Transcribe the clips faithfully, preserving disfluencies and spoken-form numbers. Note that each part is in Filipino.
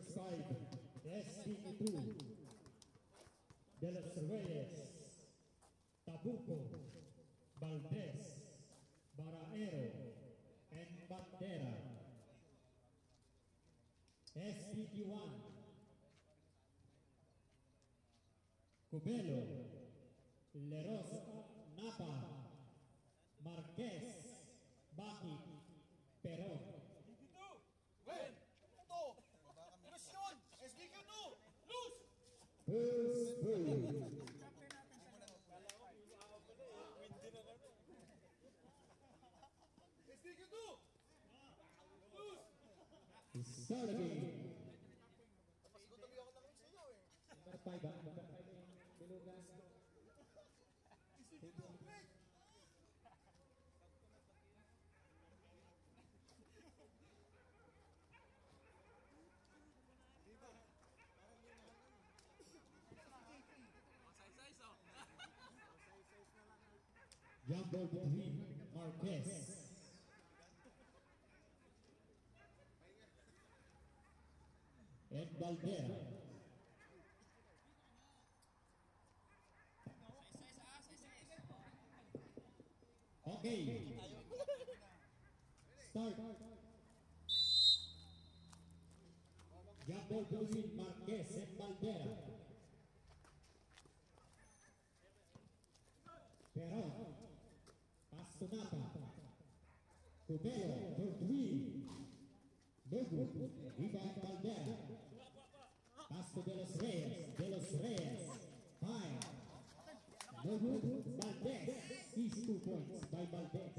side, S P two, De Los Reyes, Tabuco, Valdez, Baraero, and Bandera. S P T one, Cubelo, Lerosa, Napa, Marquez, Baki, Peron. Win! Ito! Presyon! S B Q two! Lose! First play. S B Q two! Lose! Start the game. Napasigot ang ako ng sinyaw eh. Number five, ah. Number five yung Bilugas. S B Q two! Break! Jump ball between Marquez. And Valdera. Okay. Start. Jump ball between Marquez and Valdera. Peron. Pass to Napa. Cubelo for three. No good. Rebound Valdera. Pass to De Los Reyes. De Los Reyes. Five. No good. Valdez. These two points by Valdez.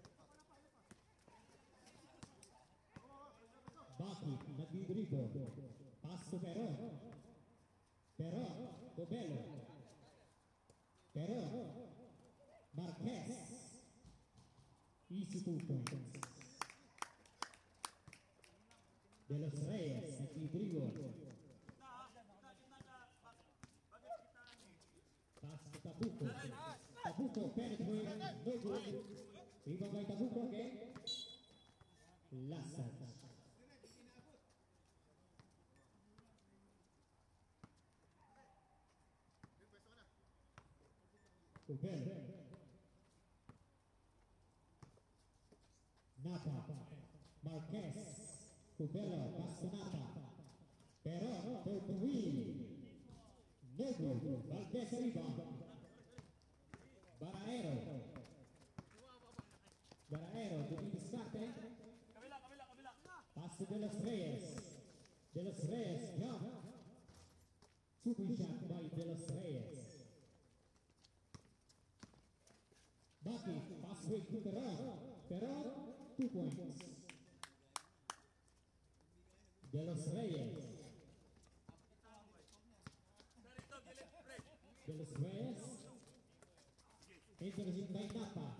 Baki, nagdidribble. Pass to Peron. Peron. Cubelo. Peron. Marquez. Easy two points. De Los Reyes, nagdidribble. Pass to Tabuco. Tabuco penetrate. No good. Rebound by Tabuco again. Last touch. Cubelo. Napa. Marquez. Cubelo. Pass to Napa. Peron for three. No good. Valdez rebound. Baraero. Baraero to be distracted. Pass to De Los Reyes. De Los Reyes jump. Super shot by De Los Reyes. Baki, pass break to Peron. Peron, two points. De Los Reyes. De Los Reyes. Intercept by Napa.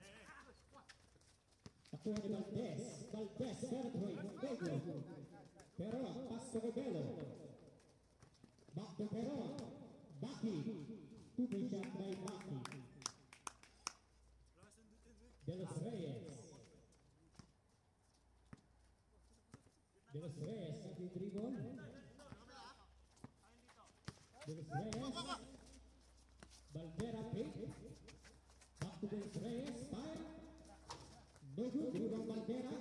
Nakuha ni Valdez. Valdez, penetrate. No good. Peron, pass to Cubelo. Back to Peron. Baki. Two-point shot by Baki. De Los Reyes. De Los Reyes, nagdidribble. De Los Reyes. Valdera pick. Back to De Los Reyes. Fire. No good. Rebound Valdera.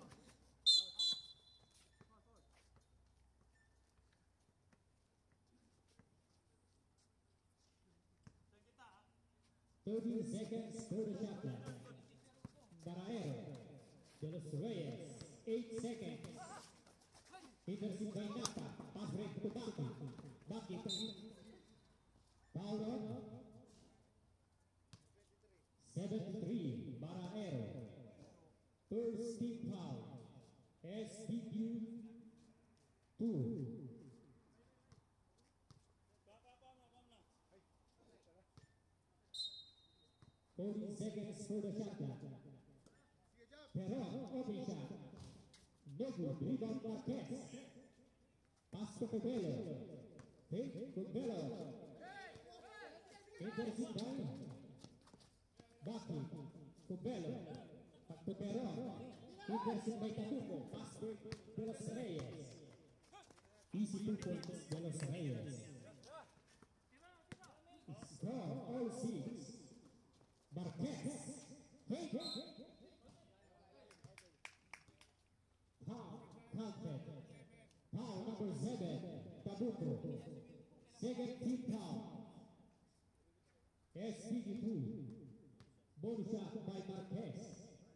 Thirty seconds for the shot clock. Baraero. De Los Reyes. Eight seconds. Intercept by Napa. Pass break to Baki. Baki to foul on. seventy-three. Baraero. First team foul. S P Q two. Forty seconds for the shot clock. Peron, open shot. No good. Rebound Marquez. Pass to Cubelo. Pick Cubelo. Intercept by Baki. Cubelo. Back to Peron. Intercept by Tabuco. Pass to De Los Reyes. Easy two points de los Reyes. Score all six. Marquez. Hey. Foul counted. Foul number seven. Tabuco. Second team foul. S P G two. Bonus shot by Marquez.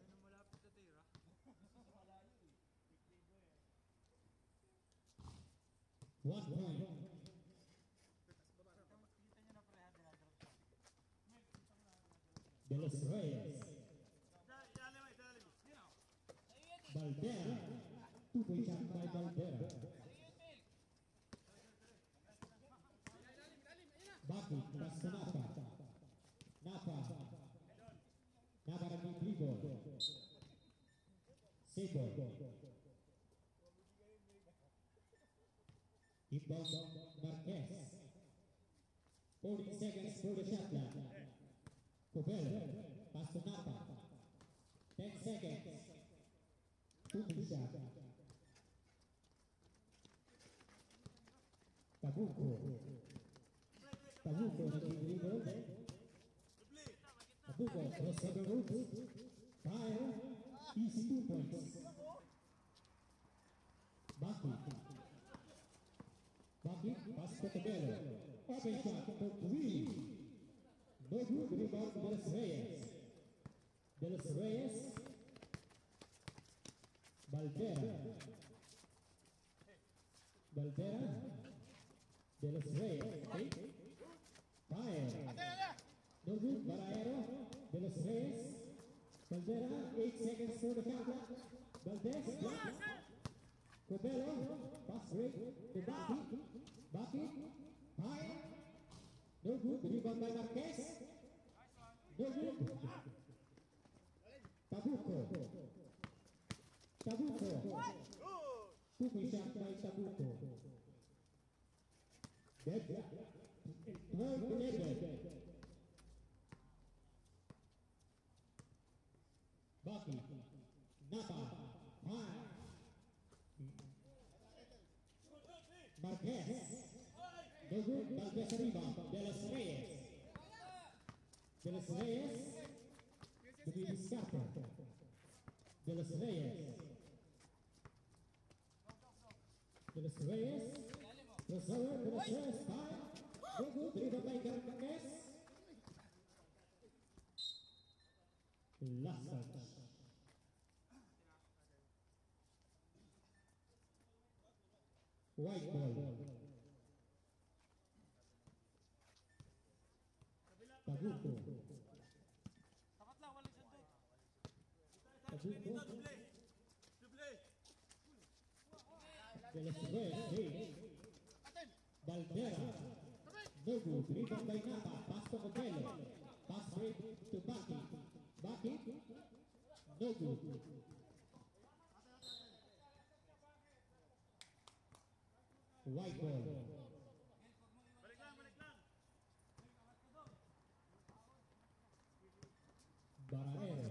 One point. De los Reyes. Valdera. Two point shot by Valdera. Baki, pass to Napa. Napa. Napa running dribble. Sabo. Inbound Marquez. forty seconds for the shot clock. Cobello. Pass to Napa. ten seconds. Two shot. Tabuco. Tabuco naging dribble. Tabuco cross the route. Fire. Easy two points. Baki. Baki, pass to Cobello. Open shot for three. No good, rebound De Los Reyes. De Los Reyes. Valdera. Valdera. De Los Reyes. Okay. Fire. No good, Baraero. De Los Reyes. Valdera, eight seconds for the shot. Valdez, block. Cobello, pass break to Baki. Baki, fire. No good, rebound by Marquez. No good. Tabuco. Tabuco. Two point shot by Tabuco. Dead. twelve eleven. Baki. Napa. Fire. Marquez. No good. Valdez arriba. De Los Reyes. De Los Reyes. To be discarded. De Los Reyes. De Los Reyes. Crossover. De Los Reyes. Fire. No good. Dribble by Marquez. Last touch. White ball. Tabuco. Tabuco. De Los Reyes. Hey. Valdera. No good. Rebound by Napa. Pass to Cobello. Pass break to Baki. Baki. No good. White ball. Baraero.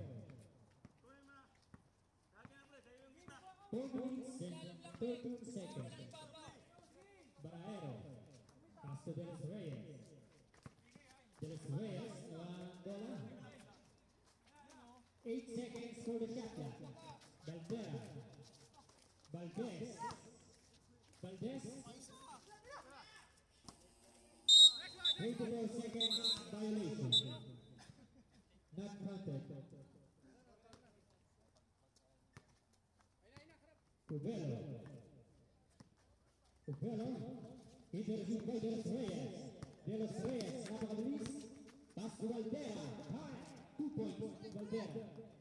Four minutes and thirteen seconds. Baraero. Pass to De Los Reyes. De Los Reyes. Bola. Eight seconds for the shot clock. Valdera. Valdez. Valdez. twenty-four seconds violation. Not counted. Cobello. Cobello. Interviewed by De Los Reyes. De Los Reyes. Napakabilis. Pass to Valdera. High. Two points. Valdera.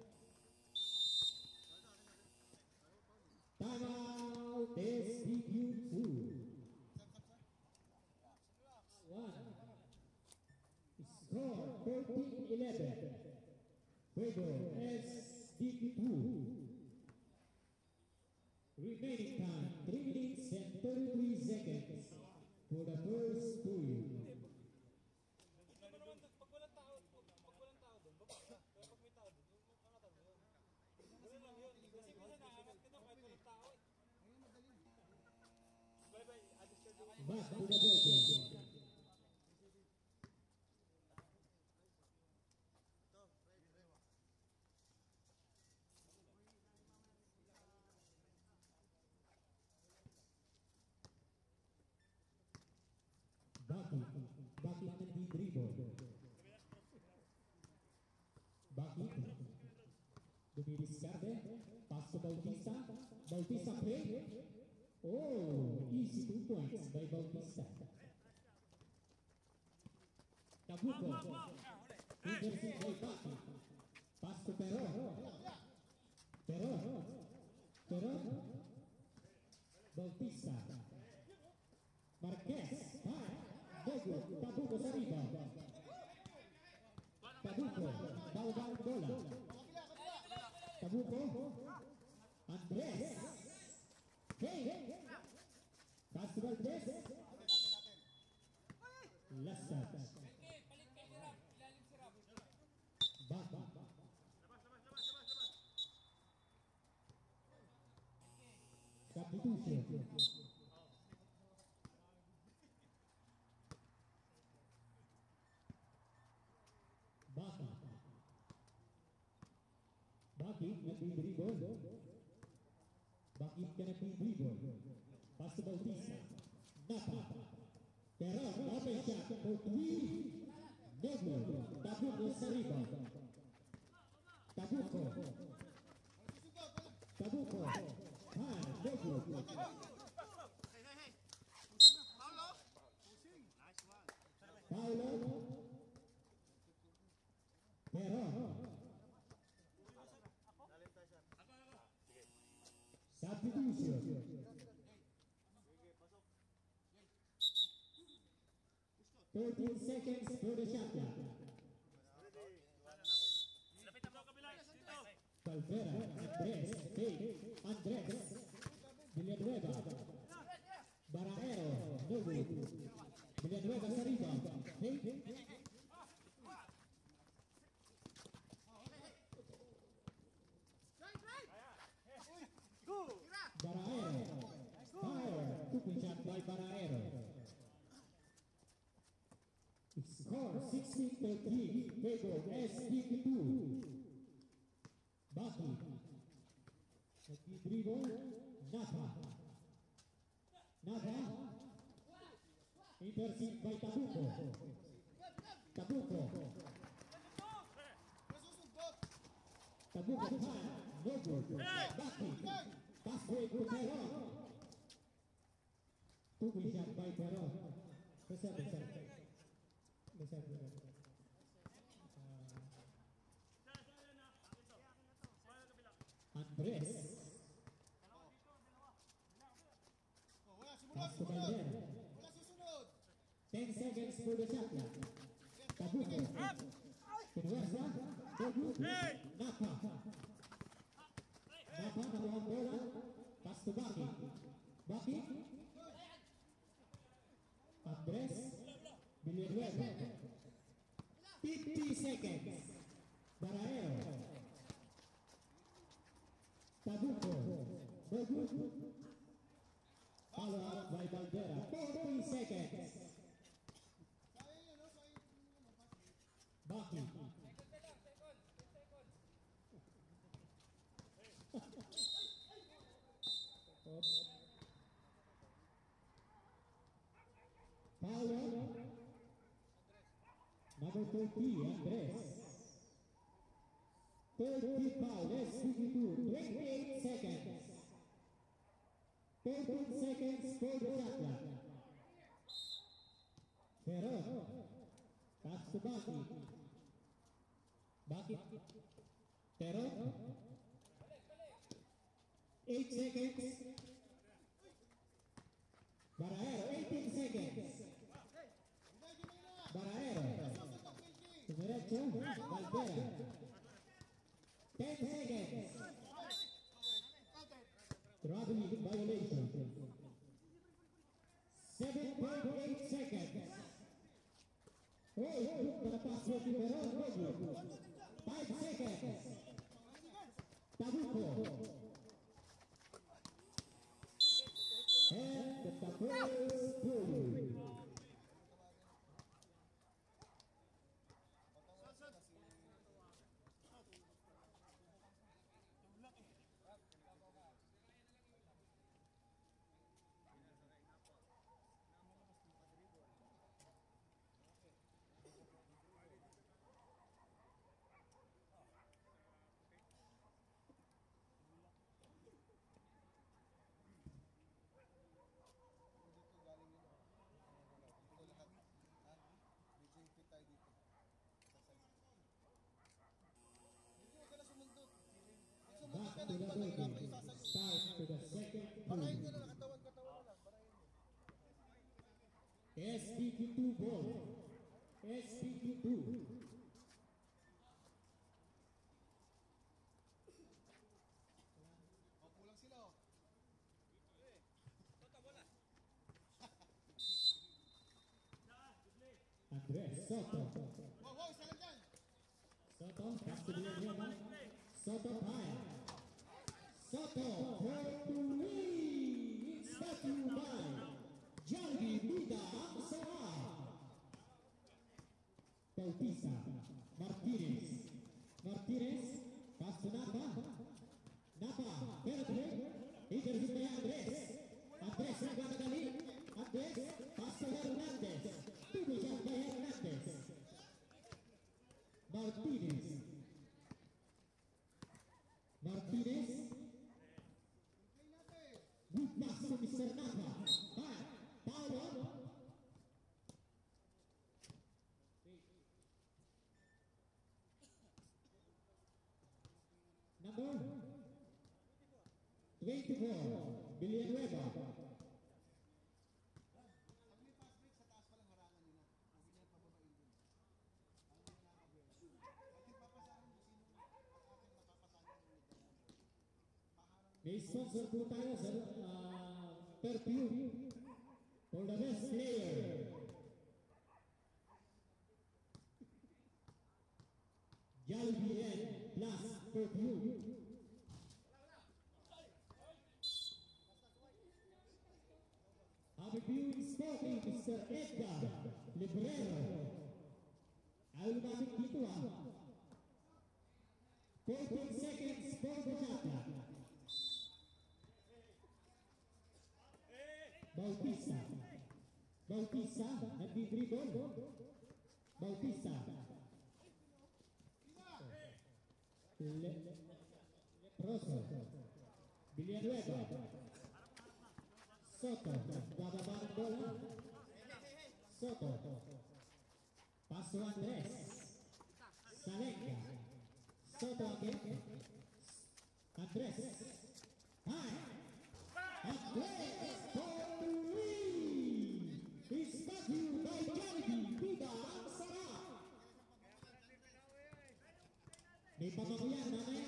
Timeout. S D Q two. One. Score fourteen eleven. Juego S D Q two. Remaining time three minutes and thirty-three seconds for the first period. Bye-bye. Back to the break. Baki, Baki nag-dribble. Baki, dumidiskarte, pass to Bautista, Bautista play. Oh, easy two points by Bautista. Tabuco, intercept by Baki, pass to Peron, Peron, Peron, Bautista, Marquez, fire. Bogo, Tabuco sa rebound. Tabuco, bawal bola. Tabuco, Andres. Hey, pass to Valdez. Last shot. Baka. Substitution. Baki. Baki nag-dribble. Baki ka nag-dribble. Pass to Bautista. Napa. Peron, open shot for three. Negro. Tabuco sa rebound. Tabuco. Tabuco. Ha, Negro. Paulo. Peron. Substitution. thirteen seconds for the shot clock. Calvera, Andres, fake, Andres, Villanueva, Baraero, no good. Villanueva sa rebound, fake. Baraero, fire, two-point shot by Baraero. Score sixteen thirteen, favor S D P two. Baki, nag-dribble, Napa. Napa, intercept by Tabuco. Tabuco. Tabuco, fire, no good. Baki, pass break to Peron. Two-point shot by Peron. Reserve, reserve. Reserve, reserve. Andres. Pass to Caldera. ten seconds for the shot clock. Tabuco. Pinwersa. Bogu. Napa. Napa nakuha ang bola. Pass to Baki. Baki. Andres. Villanueva. fifty seconds. Baraero. Tabuco. Bogu. Follow up by Caldera. forty seconds. Baki. Follow. Number thirty, Andres. thirty foul, S D P two, twenty-eight seconds. thirteen seconds for the shot clock. Peron. Pass to Baki. Baki. Peron. eight seconds. Baraero, eighteen seconds. Baraero. Diretso, Caldera. ten seconds. Traveling violation. seven point eight seconds. Oh, para pass mo si Peron. five seconds. Tabuco. And the first goal. D Q two ball. S D Q two. O, kulang sila, oh. Andres Soto. Wow, wow, isa lang dyan. Soto, pass to Villanueva. Soto high. Soto for the win. It's brought to you by Jollibee Vida Amsara. Bautista, Martinez. Martinez, pass to Napa. Napa, penetrate. Interview by Andres. Andres nagmamadali. Andres, pass to Hernandez. Tuloy siya by Hernandez. Martinez. Martinez. Good pass to Mister Napa. Back. Power. Number twenty-four, Villanueva. Pag may fast break, sa taas pa lang harangan nila. Huwag nila pababain dun. Parang may nakakabwera. Ating papasahan kung sino ang ating mapapasahan ng ulit. Paharang May sponsor po tayo sa uh, perfume for the best player. Jollibee N plus perfume. Happy viewing sporting Mister Edgar Librero. Ayaw lumapit dito ah. fourteen seconds for the shot clock. Bautista. Bautista, nagdi-dribble. Bautista. Le Rosso. Villanueva. Soto, bababa ng bola. Soto. Paso Andres. Salenga. Soto again. Andres. High. Andres for the win. It's brought to you by Jollibee Vida Amsara. May pamako yan mamaya.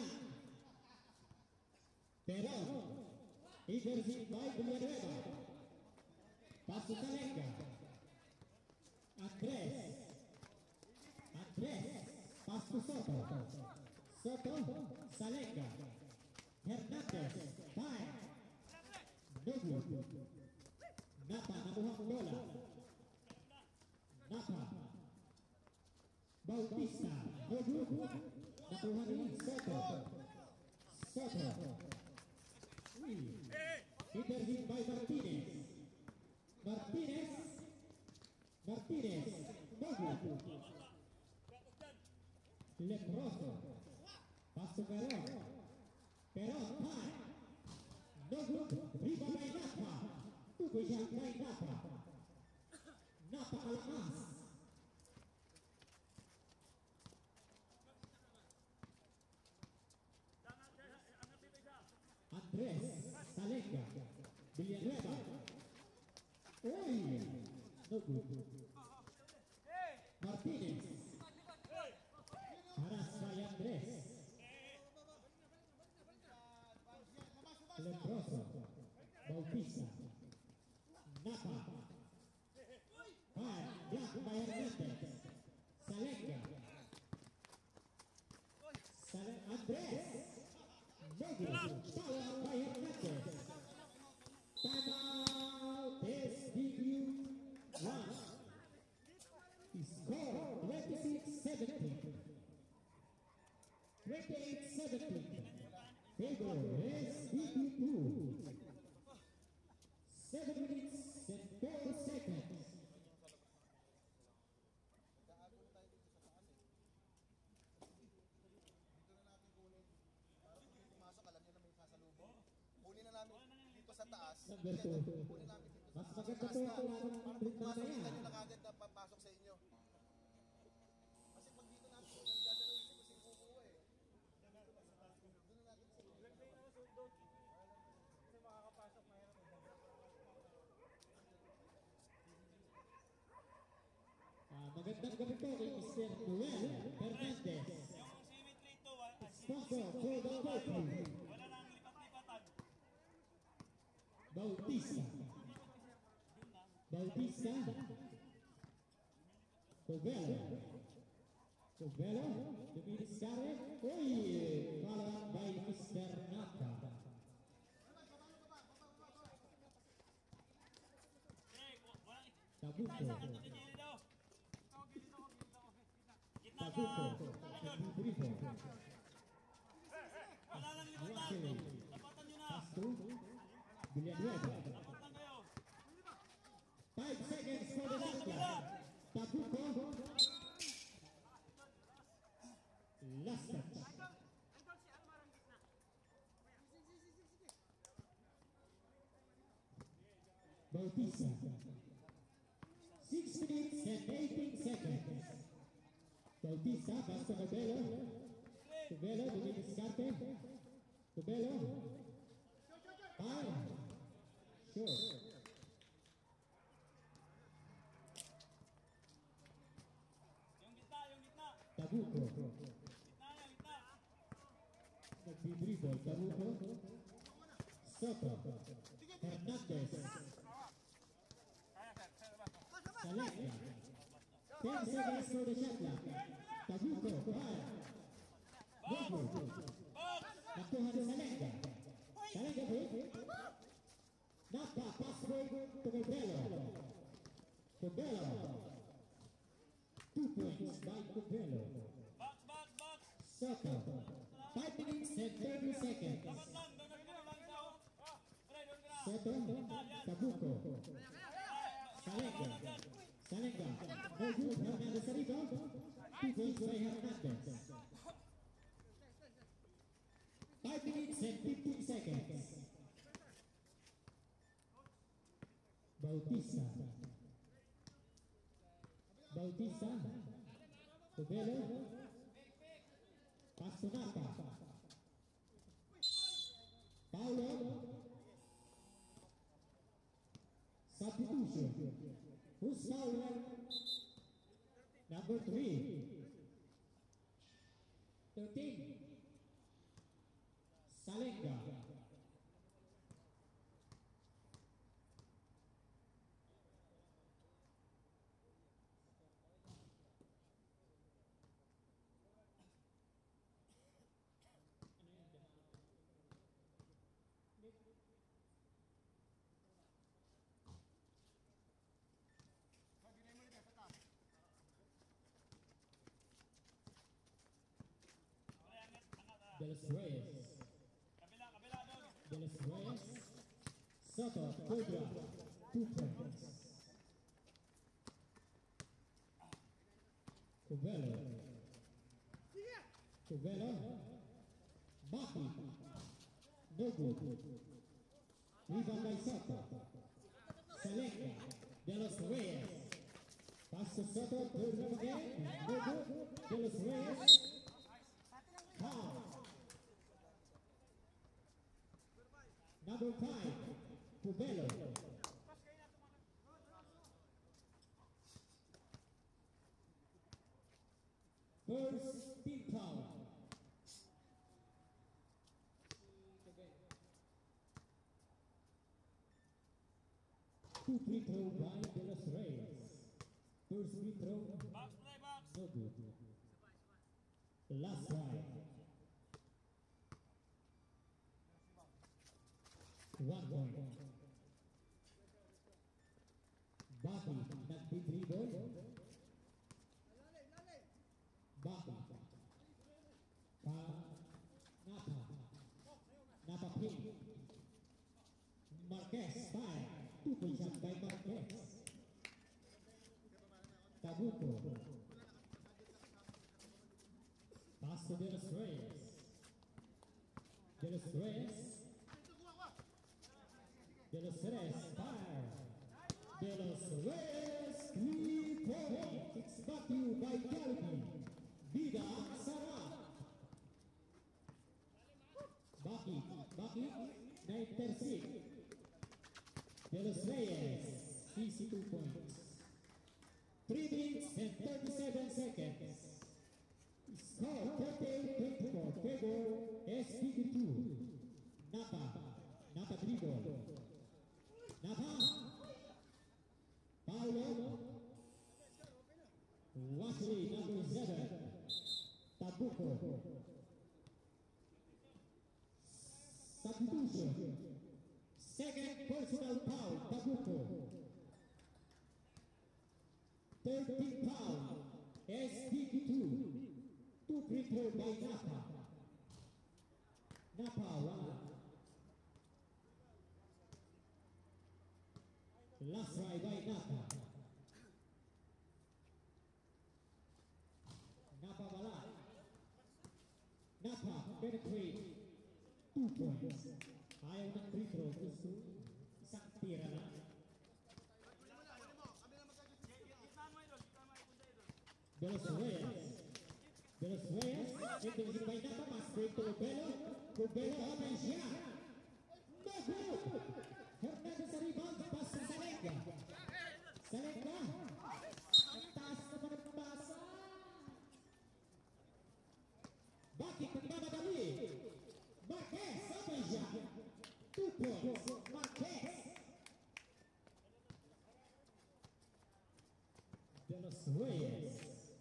Pero, intercept by Villanueva. Paso Salenga. Andres. Andres. Pass to Soto. Soto. Salenga. Hernandez. Fire. No good. Napa, nakuha ang bola. Napa. Bautista. No good. Nakuha rin Soto. Soto. Intercept by Martinez. Martinez. Martinez. No good. Leproso. Pass to Peron. Peron. High. No good. Riba by Napa. Tukoy siya by Napa. Napakalakas. Andres. Salenga. Villanueva. Uy. No good. Martinez. Haras by Andres. Leproso. Bautista. Napa. Fire. Block by Hernandez. Salenga. Sale Andres. No good. Power by Hernandez. Timeout. S D Q one. Score twenty-six seventeen. twenty-eight seventeen. Favor S D Q two. Seven minutes and four seconds. Gaago na tayo dito sa taas, eh. Dito na natin kunin. Para kung may pumasok, alam niyo na may sasalubong. Kunin na namin dito sa taas. Number two. Kunin namin dito sa Mas taas. maganda Taas po na. ang laban ng Para group pag pumasok, mamaya. kita nyo na kagad na papasok sa inyo. Kasi pag dito natin kunin, gagawin siya kasi kukuha, eh. Doon na natin sa kasi makakapasok mahirap. Mister Noel Fernandez. Yung symmetry to, ah, ah, Sponsor for the curfew. wala nang lipat-lipatan. Bautista. Bautista. Covelo. Covelo. Duminiscare. Uy! Followed by Mister Napa. Pre, wa- walang it- Tabuco. Isa, ato sa gilid daw. Gitna ka. Tabuco. Ayun, Brivo. wala nang lipatan. Joaquin. Tapatan nyo na. Castro. Villanueva. Tapatan kayo. Five seconds for the shot clock. Tabuco. Last touch. Bautista. Six minutes and eighteen seconds. Bautista, basta Covelo. Covelo, Duminiscarte. Covelo. Foul. Sure. Yung gitna, yung gitna. Tabuco. Gitna yan, gitna. Nagbi-dribble. Tabuco. Soto. Hernandez. Saleka. Ten seconds for the shot clock. Tabuco. Fire. Bobo. Box! Nakuha ni Saleka. Saleka break. Napa. Pass break to Covelo. Covelo. Two points by Covelo. Box, box, box! Soto. Five minutes and thirty seconds. Dapat lang, donut ka na lang sa... Pre, doon ka na. Soto. Tabuco. Saleka. Saleka. No good. Hernandez sa rebound. Two points by Hernandez. Five minutes and fifteen seconds. Bautista. Bautista. Covelo. Pass to Napa. Paulo. Substitution. Who's Paulo? Number three. Thirteen. Salenga. De los Reyes. Kabila, kabila, doon. De los Reyes. Soto. Cobra. Two points. Covelo. Covelo. Baki. No good. Rebound by Soto. Saleka. De los Reyes. Pass to Soto. Third round again. No good. De los Reyes. Foul. Number five, Covelo. First team foul. Two free throw by De Los Reyes. First free throw, Box, play, box. no good. Last try. One point. Baki, nagdi-dribble. Baki. Pa, Napa. Napa pin. Marquez, fire. Two point shot by Marquez. Tabuco. Pass to De Los Reyes. De Los Reyes. De Los Reyes, fire. De Los Reyes, three points. It's brought to you by Calvi. Vida Sarap. Baki, Baki, na-intercept. De Los Reyes, sixty-two points. Three minutes and thirty-seven seconds. three, number seven, Tabuco. Substitution. Second personal foul, Tabuco. thirteen foul, S D P two. Two free throw by Napa. Napa, wala. Last try by Napa. Napa wala. Napa penetrate. Two points. Ayaw ng free throw. Gusto isang tira na. De los Reyes. De los Reyes. Interview by Napa. Pass break to Cubelo. Cubelo open siya. No good. Hernandez sa rebound. Pass sa Salenga. Salenga. Nagtaas naman ang pasa. Bakit nagmamadali? Marquez open siya. Two points. Marquez. De los Reyes.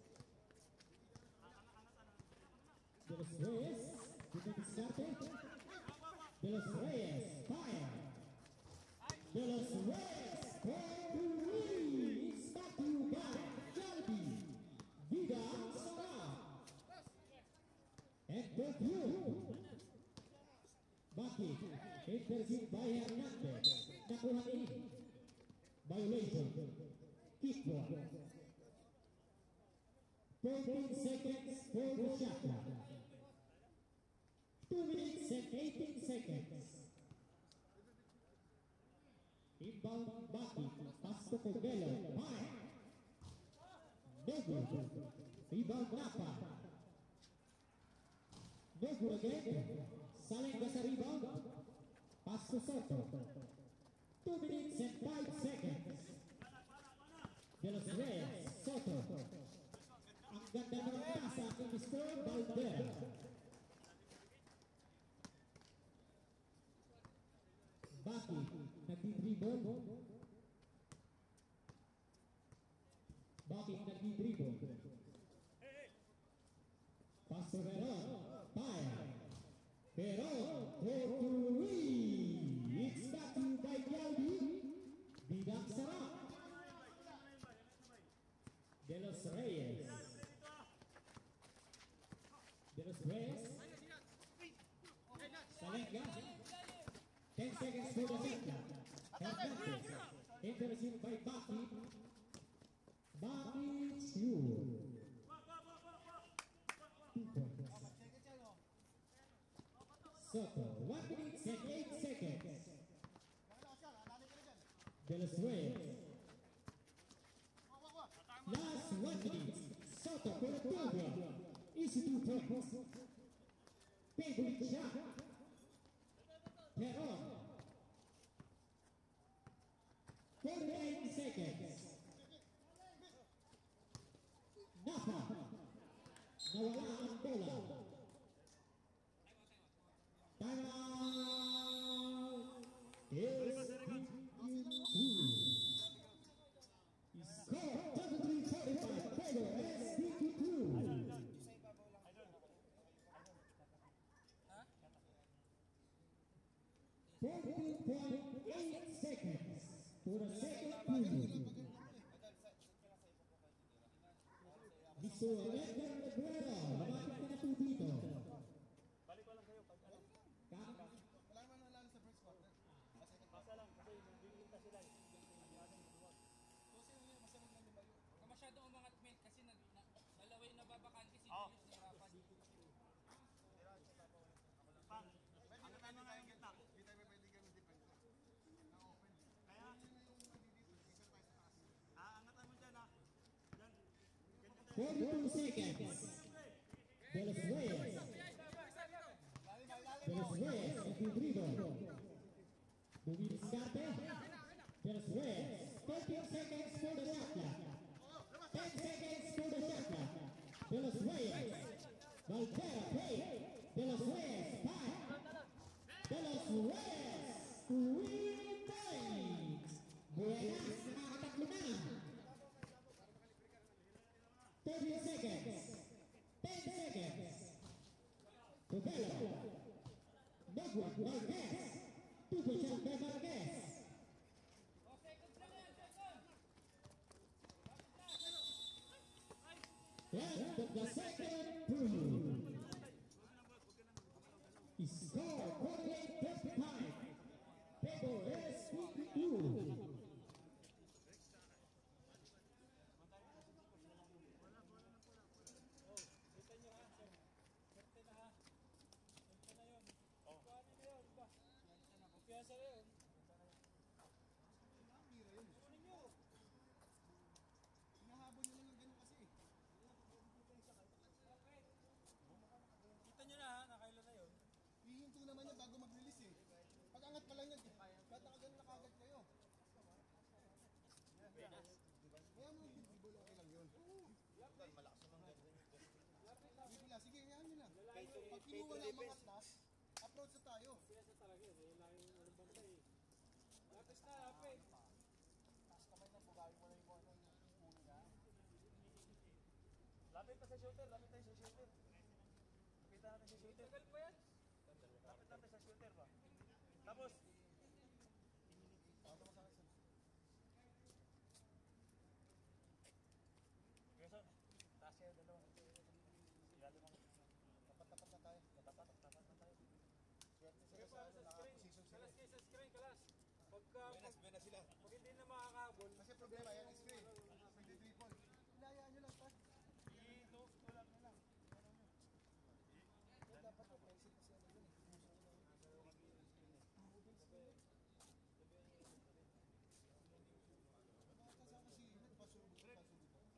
De los Reyes, kita diskarte. De los Reyes, fire. De los Reyes, Portuguese, it's back to you by Jalbi, Vida, Sara. And Portuguese. Baki, intercept by Hernandez. Nakuha ini. Violation. Kick one. fourteen seconds for the shot clock. two minutes and eighteen seconds. Inbound Baki, pass to Cubelo, fire. No good. Rebound Napa. No good again. Salenga sa rebound. Pass to Soto. two minutes and five seconds. De los Reyes, Soto. Ang ganda ng pasa ng mister Valdera. Baki, nagdi-dribble. Baki, nagdi-dribble. Pass to Veron. Fire. Veron, for three. It's back to by Yaldi. Bidang sarap. De los Reyes. De los Reyes. Salenga. ten seconds for the center. Hernandez. Intercept by Baki. Baki shoot. Two points. Soto. One minute and eight seconds. De los Reyes. Last one minute. Soto for the program. Easy two points. Favorite shot. Peron. forty-nine seconds. Napa. Nawala ang bola. Time out. S D P two. Score thirty-three forty-five. Favor S D P two. fourteen point eight seconds to the second period. Mister Edgar Negrera, lumapit ka na po dito. Balik ko lang kayo pag ano. Ka- Wala naman nalala sa first quarter. Basta lang kasi bibigyan sila eh. So, sino yun? Masalit na lumayo. Huwag ka masyadong umangat, Mel, kasi na, na, dalaway na babakante si Oo. Julius na harapan. Pang, ang Pwede tanong tayo lang kita. Hindi tayo pwede kami defense. Na open. Kaya, Yun yung nandito. Isa tayo sa taas. aangatan mo dyan ha. Dyan. Ganyan tayo. forty-two seconds. De los Reyes. De los Reyes, nagdi-dribble. Bumidiskarte. De los Reyes. thirteen seconds for the shot clock. ten seconds for the shot clock. De los Reyes. Valtera, play. De los Reyes, five. De los Reyes, three points. Buenas, nakakatatlo na. thirty seconds. ten seconds. Cubelo. Negua Marquez. Two percent by Marquez. End of the second period. Score forty-eight fifty-five. People S fifty-two. Hinahabol nyo lang ng ganun kasi eh. Kita nyo na ha, nakailan na yun. Hihinto naman yan bago mag-release eh. Pag-angat pa lang yan, ba't nakagano na kagad kayo? Kaya mo nag-dribble, okay lang yun. Malakas naman ganun. Sige lang, sige, hayaan nyo lang. Pag kinuha na ang mga atlas, approach na tayo. Lapis na, lapis. Taas kamay na, bugawin mo na yung ano, yung ulo na. Lapit pa sa shooter, lapit tayo sa shooter. Kita natin sa shooter. Tagal pa yan. Lapit natin sa shooter ba? Tapos, Pato mo sa akin. Gerson, taas kayo dalawa. Sigado mo. Tapat-tapat na tayo. Tapat, tapat na tayo. Swerte Sige sila pa, sa ano, sa screen. nakaposition sila. Kalas kayo sa screen, kalas. Pagka, pag, Buena sila. pag hindi na makakahabol, Kasi problema, yan is free. Nagdi-triple. Hinayaan nyo lang, ta. Ito, wala na lang. Yan dapat po, pencil kasi ano yun eh. Puso ko lang. Baka sana si Inad, pasulubog ko, pasulubog ko.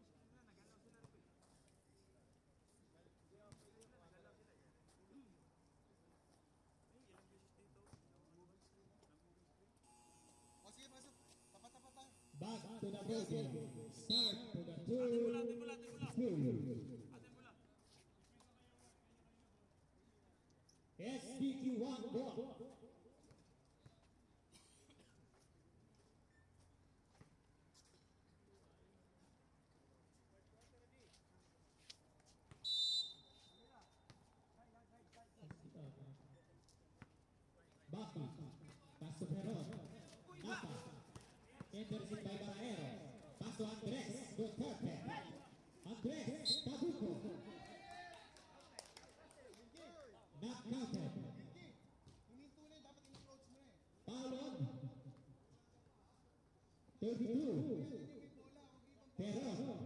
O sige, pasok. Tapat-tapat tayo. Back to the building. Start to the two. Atin mula, atin mula, atin mula. Period. Atin mula. S B Q one block. Baki, pass to Peron, Napa, Anderson by Baraero, pass to Andres, Duterte, Andres, Tabuco, not counted, Hindi. Hininto na yun, dapat in-approach mo na eh. foul on, thirty-two, Peron,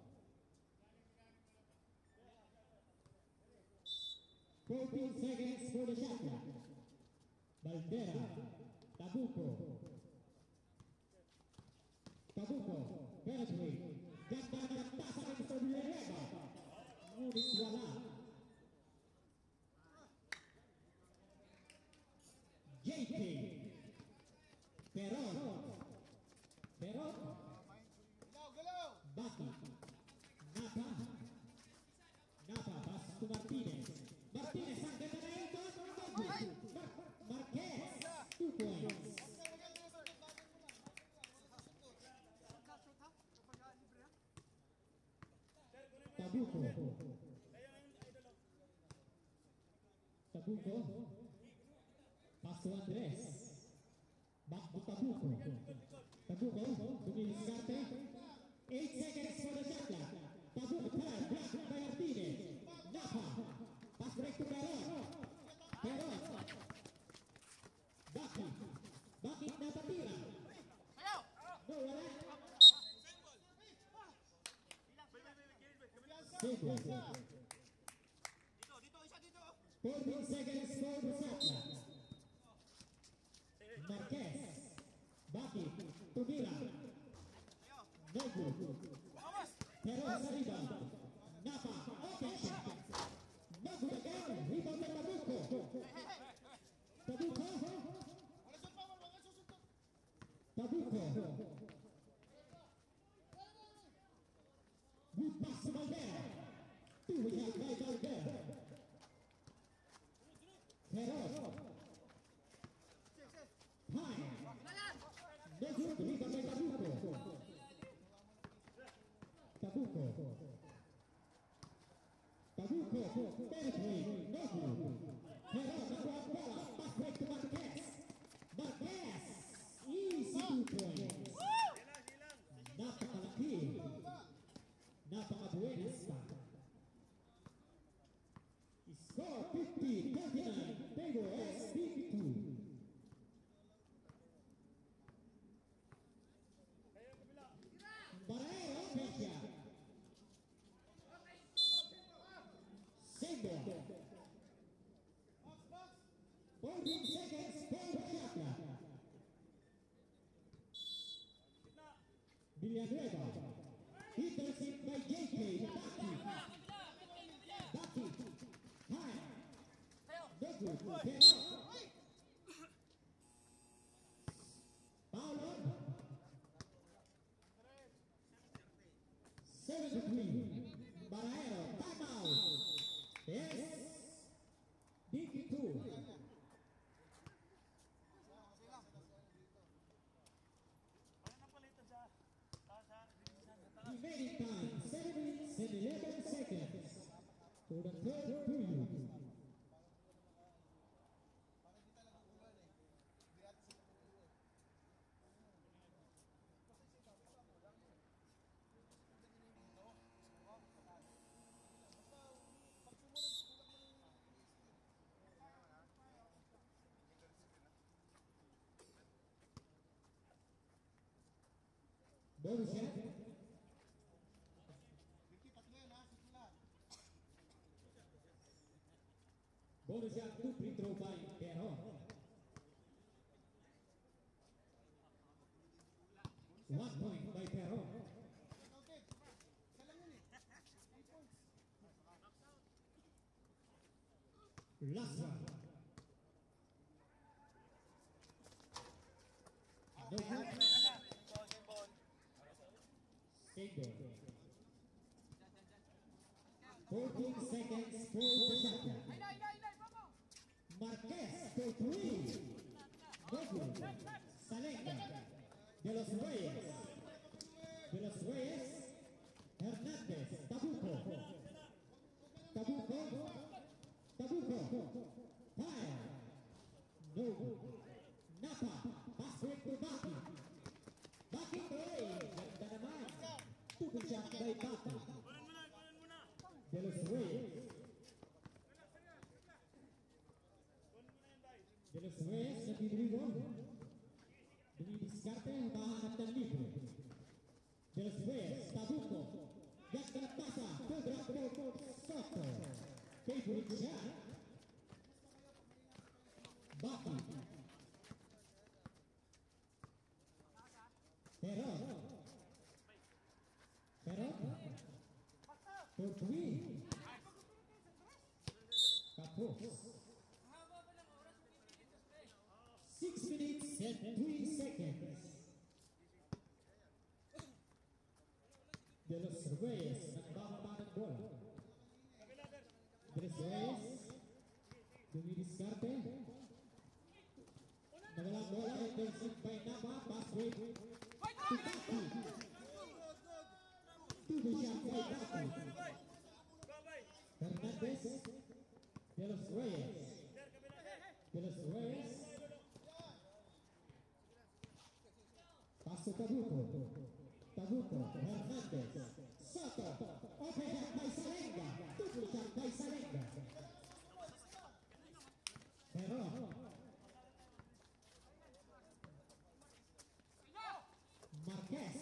fourteen seconds for the shot clock. Baldera, Tabuco, Tabuco, penetrate, ganda ng tasa ng Mister Villanueva, ngunit wala. J K, Peron, Peron, Galaw, galaw! Baki, Napa, Napa, pass to Martinez, Martinez, ang ganda na ito, Mar Marquez, two points. Tabuco, Tabuco, pass to Andres, back to Tabuco, Tabuco, dumidiskarte, eight seconds for the shot clock, Tabuco, third, blocked by Martinez, Napa, pass break to Peron, Peron, Baki, Baki napatira, no, wala, Sable, Dito, dito, isa dito. fourteen seconds for the shot clock. Marquez, Baki, Tumira, Nogu, Peron sa rebound, Napa, open shot, Nogu again, rebound na Tabuco, Tabuco, Wala sa power, wala susuntok! Tabuco, good pass to Valdera, two shot by Valdera, Peron, time, Nogu, rebound by Tabuco, Tabuco, Tabuco, penetrate, no good. Heron, nakuha ang bola, pass break to Marquez. Marquez, easy two points. Napakalaki. Napakabuenas pa. Score fifty thirty-nine, Dago S fifty-two. Barrero, Pesha. Sendo. fourteen seconds, Paul Chapla. Villanueva. Intercept by J K. Baki. Baki. High. No good. Pero. Paolo. seven to three. Barrero. Time out. Yes. D Q two. Remaining time, seven minutes and eleven seconds for the third period. Bonus shot. Bonus shot, two free throw by Pero. One point by Pero. Last one. No good. Single. fourteen seconds for the shot. Marquez for three. No good. Salenga. De los Reyes. De los Reyes. Hernández. Tabuco. Tabuco. Tabuco. Fire. No good. Napa. Pass break to Baki. Baki play. Ganda naman. Two shot by Baki. De los Reyes. De los Reyes na pinrigon. Dumidiskarte, humahanap ng libre. De los Reyes, Tabuco. Ganda na pasa. Cobra for Soto. Favorite shot. Baki. Peron. Peron. For three. Kapos. Six minutes and three seconds. De los Reyes, nagbababa ng bola. De los Reyes, dumidiskarte. Nawala ang bola, intercept by Napa, pass break. To Baki. Two shot by Baki. Hernández. De los Reyes. De los Reyes. Paso Tabuco. Tabuco. Hernández. Soto. Open shot by Salenga. Double shot by Salenga. Pero. Marquez.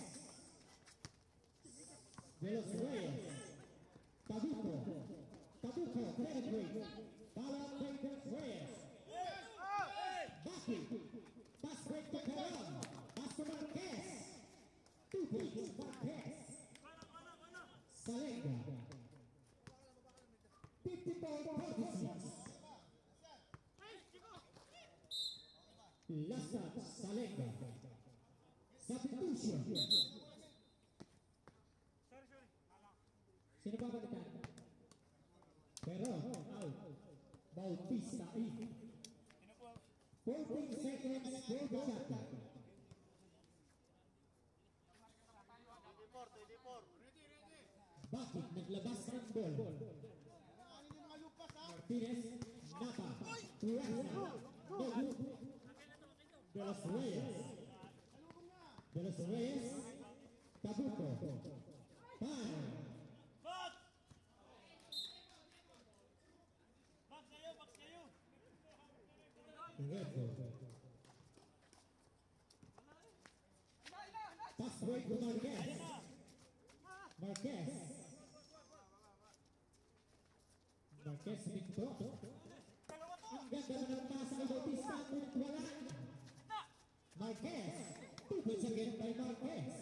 De los Reyes. Tabuco. Tabuco. Penetrate. Bala by the Reyes. Baki. Pass break to Peron. Pass to Marquez. Two points. Marquez. Salenga. fifty-four forty-six. Last touch. Salenga. Substitution. Sino babalikan? Pero, out. Bautista in. fourteen seconds for the shot. Bakit naglabas ng ball? Martinez, Napa, Tuasa, Nogu, De Los Reyes, De Los Reyes, Tabuco, Pan, Box! Box kayo, box kayo! Reto. Pass break to Marquez. Marquez. Marquez Victor. Ang ganda na ng pasa kay Bautista, ngunit wala. Marquez. Two points again by Marquez.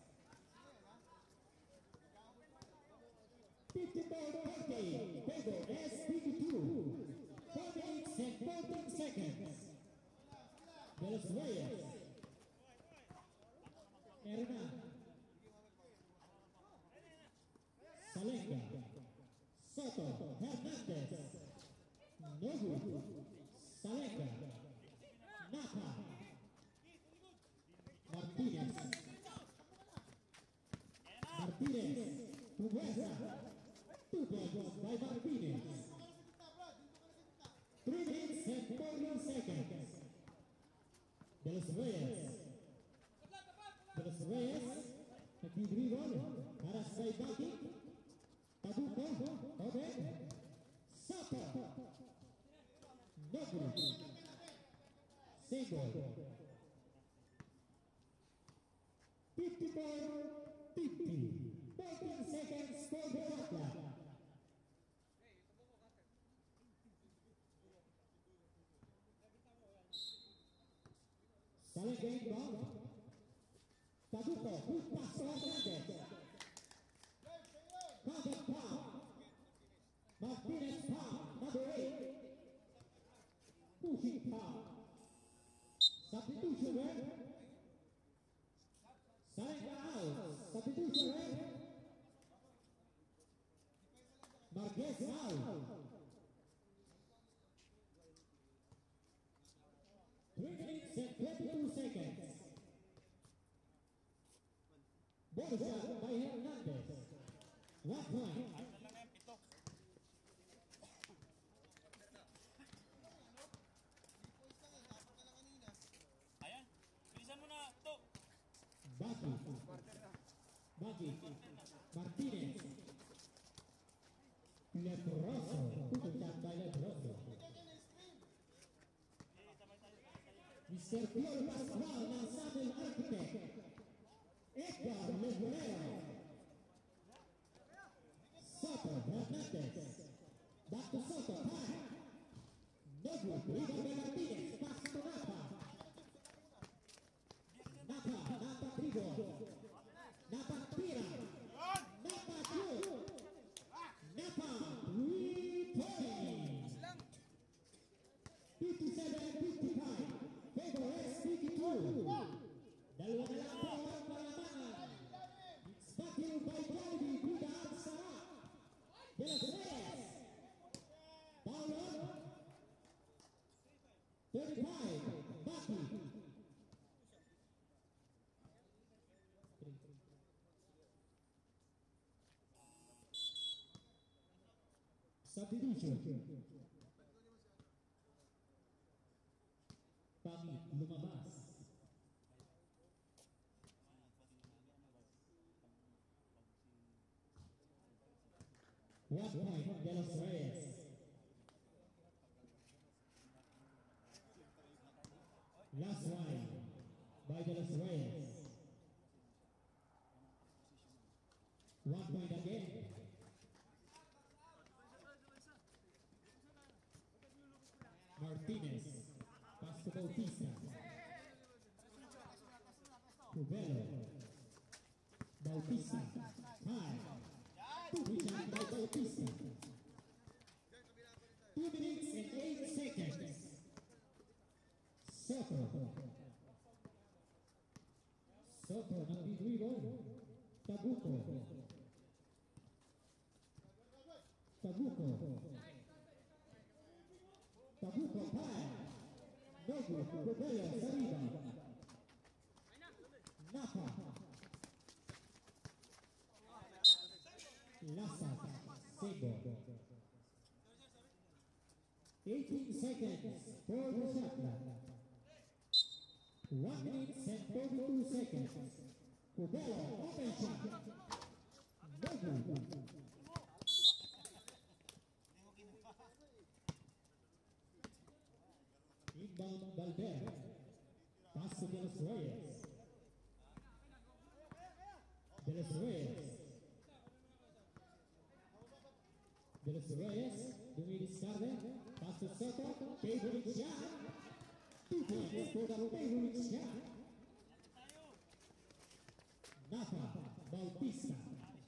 fifty-four forty. Pedro S. fifty-two. four minutes and fourteen seconds. De Los Reyes. Meron na. Salenga. Soto. Hernandez. Nogu. Salenga. Napa. Martinez. Martinez. Tuguesa. Two points by Martinez. Three minutes and fourteen seconds. De Los Reyes. De Los Reyes. Nagdidribol. Para sa Ibaki. Tabuco. Obed. Soto. Nogu. Single. fifty-four fifty. fourteen seconds for the shot clock. Salenga inbound. Tabuco, good pass to Hernandez. Cover Pop. Martinez Pop, number eight. Pushing Pop. Substitution red. Salenga out. Substitution red. Marquez out. Three minutes and twenty-two seconds. Bonus shot by Hernandez. One point. Ano lang yan, pito. Ayan, bilisan mo na, to. Baki. Baki. Martinez. Leproso. Puto shot by Leproso. Mister Pior Pascual ng Samuel Architect. Edgar Lebrero. Soto, Hernandez. Back to Soto, Pan. Nogu, rebound by Martinez. Pass to Napa. Napa, Napa dribble. Napa tira. Napa shoot. Napa, three points. fifty-seven fifty-five. Pedro S. fifty-two. Dalawa na lang po ang palamangan. It's back here by Jollibee. Bida ang sarap. De Los Reyes. Foul on. thirty-five. Baki. Substitution. Pangit lumabas. One point, De Los Reyes. Last one by De Los Reyes. One point again. Martinez. Pass to Bautista. Cubelo. Bautista. High. Rebound by Bautista. Two minutes and eight seconds. Soto. Soto nagdi-dribble. Tabuco. Tabuco. Tabuco pie. Nogu. Cubelo sa rebound. Napa. Lasa. Sego. eighteen seconds for the shot clock. one minute and thirty-two seconds. Cubelo, open shot. No good. Inbound Valdez. Pass to De Los Reyes. De Los Reyes. De Los Reyes. Dumidiscarde. Pass to Soto. Favorite shot. Two points for the favorite shot. Nafa Bautista.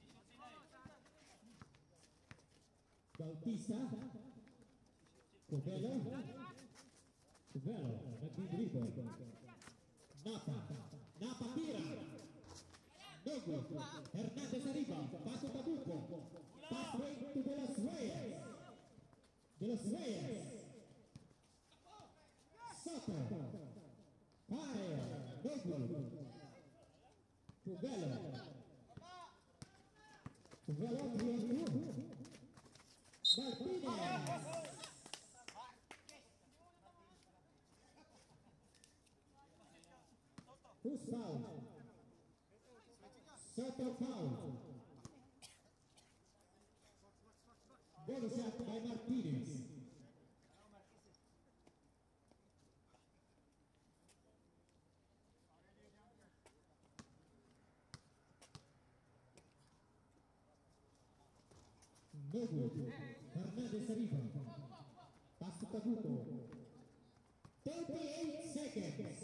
Bautista. Cubelo. Cubelo, nagdidribble. Napa, Napa tira. No good. Hernandez arriba. Paso Tabuco. Pass right to De Los Reyes. De Los Reyes. Soto. Fire. No good. Cubelo. Cubelo three on two. Martinez. Who's foul? Soto foul. Bonus shot by Martinez. No good. Hernandez arriba. Pass to Tabuco. thirty-eight seconds.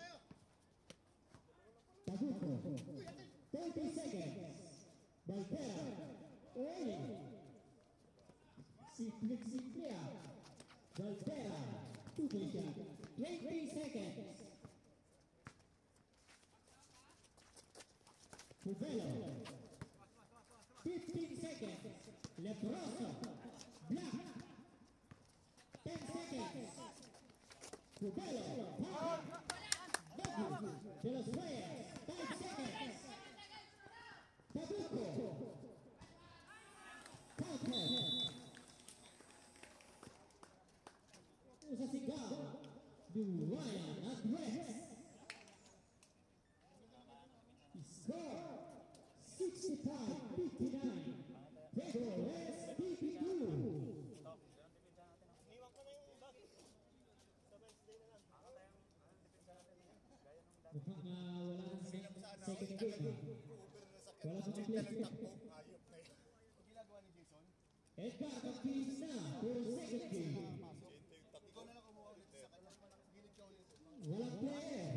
Tabuco. thirty seconds. Valtera. Oye. Simple, simple. Valtera. Double shot. twenty seconds. Cubelo. fifteen seconds. Leproso. Black. ten seconds. Cubelo. Five. De Los Reyes. five seconds. Tabuco. Counter. Usa sigaw. Ryan Andres. Score. sixty-five fifty-nine. Pedro S. fifty-two. Mukhang uh, wala nang second game. Wala sa complete. Ginagawa ni Jason? Edgar Capiz na for second game. Ikaw na lang kumuha ulit sa kanya. Gilid ka ulit. Walang player.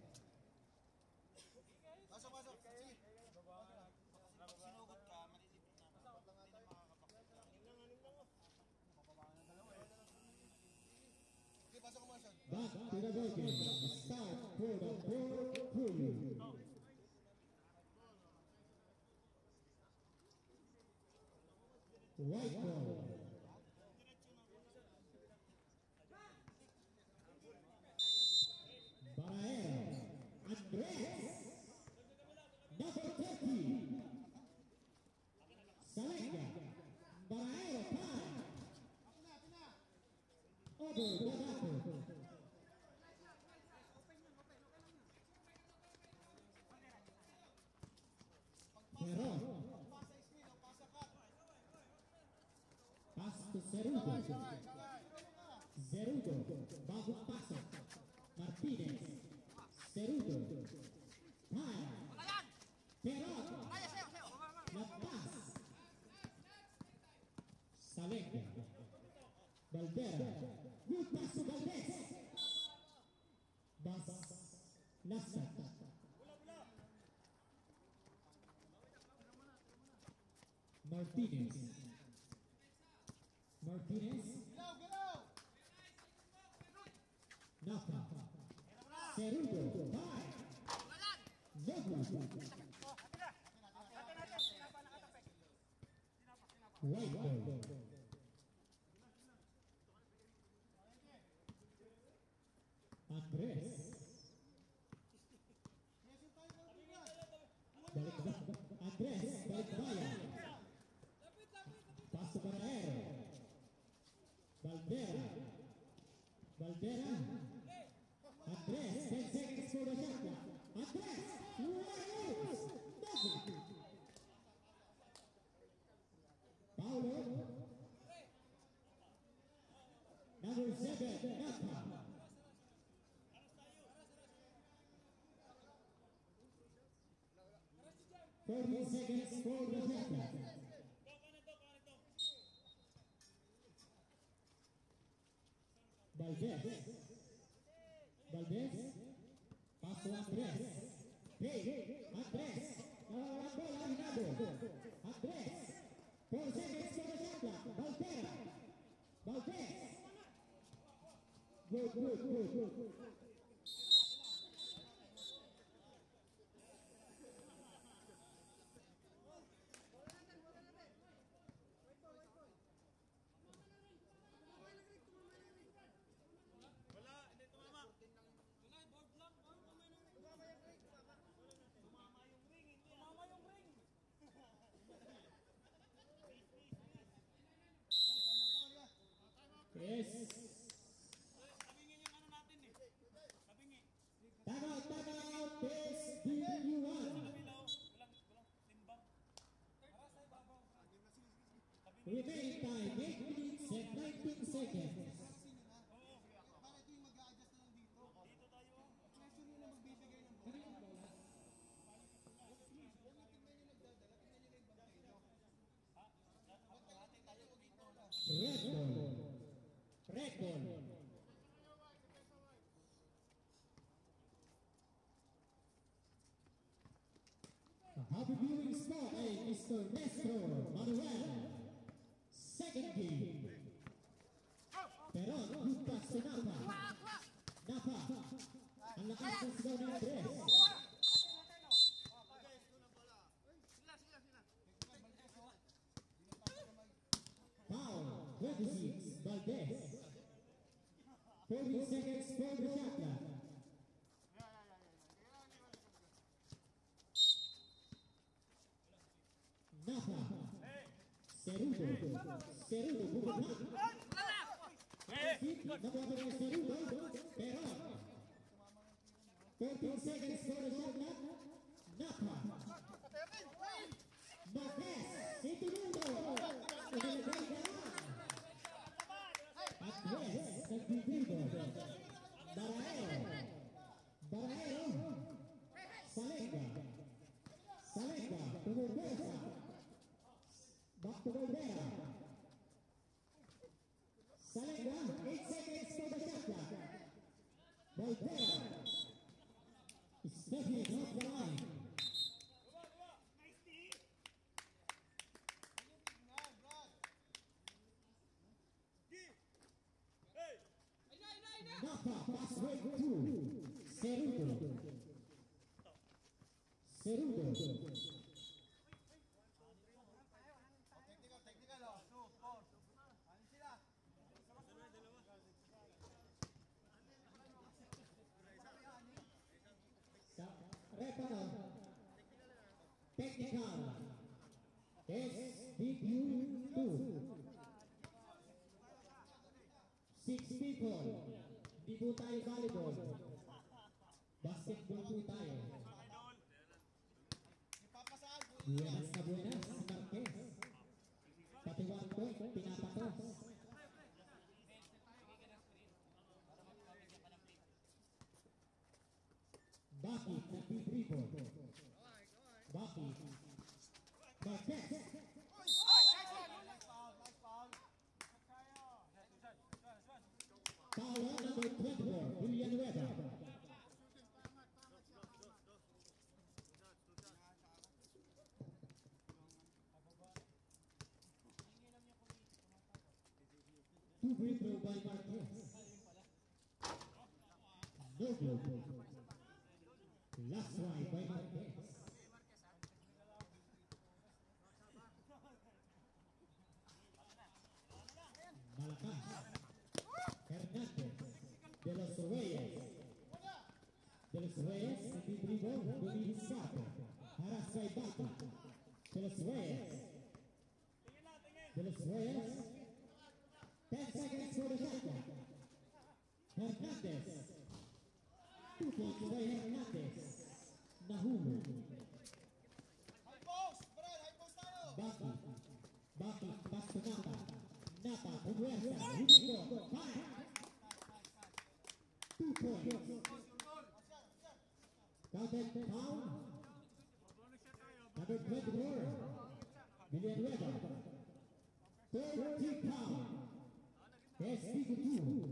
Pasok, pasok. Sige. Sinugot ka, malilipit na. Hindi na makakapakita. Sige, pasok ko Marshall. Back to the ball game. Start for the fourth quarter. White ball. Baraero. Andres. Number thirty. Salenga. Baraero. Five. Over Bagato. Pero. Pass to Cerudo. Cerudo. Bagong pasok. Martinez. Cerudo. Time. Pero. Lampas. Salenga. Valdera. Good pass to Valdez. Bas. Lasat. Martinez. Martinez. Galaw, galaw! Napa. Cerudo. Five. No good. White ball. Andres. Balik ba? Andres. Balik bayan. Paso Baraero. Valdera. Valdera. Andres, ten seconds for the shot clock. Andres, Reyes, nothing. Paulo. Number seven, Napa. Forty seconds for the shot clock. Valdez. Valdez. Paso Andres. Hey, Andres. Nawawalan bola, Hinado. Andres. Four seconds for the shot clock. Valdera. Valdez. Good, good, good, good. Wala, hindi tumama. Wala, board lang. Board lang may nang- Tumama yung ring, hindi. Tumama yung ring. Yes. Sabingin yung ano natin eh. Sabingin. Time out, time out. This D U one. Kabilaw, walang, walang timbang. Para sa ibabaw. Remaining time, eight minutes and nineteen seconds. Oo. Bakit yung mag-a-adjust na lang dito? Dito tayo. Pressure nyo na magbibigay ng bola. Huwag na tingnan nyo nagdadala, tingnan nyo na yung bantay nyo. Ate tayo dito. Red ball. Red ball. A happy viewing spot ay Mister Nestor Manuel. Second game. Peron, good pass to Napa. Napa. Ang lakas ng sigaw ni Andres. Foul, twenty-six, Valdez. forty seconds for the shot clock. Napa. Cerudo. Cerudo, bumaba. Nakuha ko ng Cerudo. Peron. fourteen seconds for the shot clock. Napa. Marquez. Situludo. Inilagay na lang. Andres. Nagbibigo. Baraero. Baraero. Salenga. Salenga. Tumubesa. Back to Valdera. Salenga. eight seconds for the shot clock. Valdera. Stepping off the line. Napa, pass break two. Cerudo. Cerudo. Technical, technical, oh. Two, four. Ano sila? Sa reparo. Technical. S D Q two. Six people. Di po tayo volleyball. Basketball po tayo. Ipapasaan po Buenas na buenas, Marquez. Pati one point, pinapatos. Bakit nagbibribol? Bakit? Marquez. Foul on number twenty-four, Villanueva. Two free throw by Marquez. No good. Last try by Marquez. Malakas. Hernandez. De los Reyes. De los Reyes, nagbibribol, bumihisapo. Haras kay Bata. De los Reyes. De los Reyes. ten seconds for the shot clock. Hernandez. Iniesta, Rubico, five. Two points. Counted foul. Number twenty-four, Villanueva. Third team foul. S P two.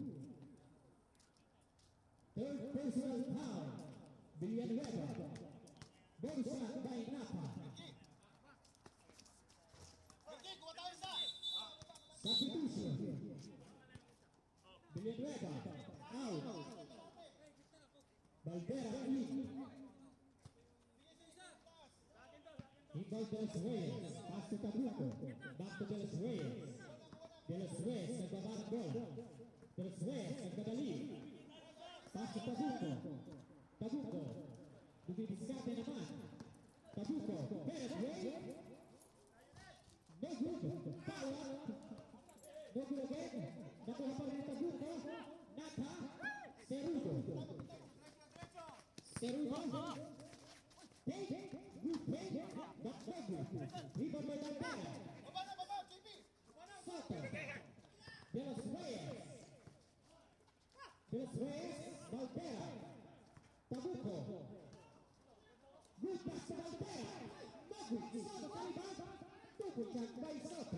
Third personal foul. Villanueva. Ball shot by Napa. Substitution. Villanueva. Out. Valvera in. Inbound De Los Reyes. Pass to Tabuco. Back to De Los Reyes. De Los Reyes nagbaba ng bola. De Los Reyes nagdadali. Pass to Tabuco. Tabuco. Dumidiskate naman. Tabuco. Penetrate. No good. Foul. No good again. Nakuha pa rin Tabuco. Nata. Cerudo. Cerudo. Take. Good take. But no good. Rebound by Valvera. Soto. De Los Reyes. De Los Reyes. Valvera. Tabuco. Good pass to Valvera. No good. Soto Taliban. Double shot by Soto.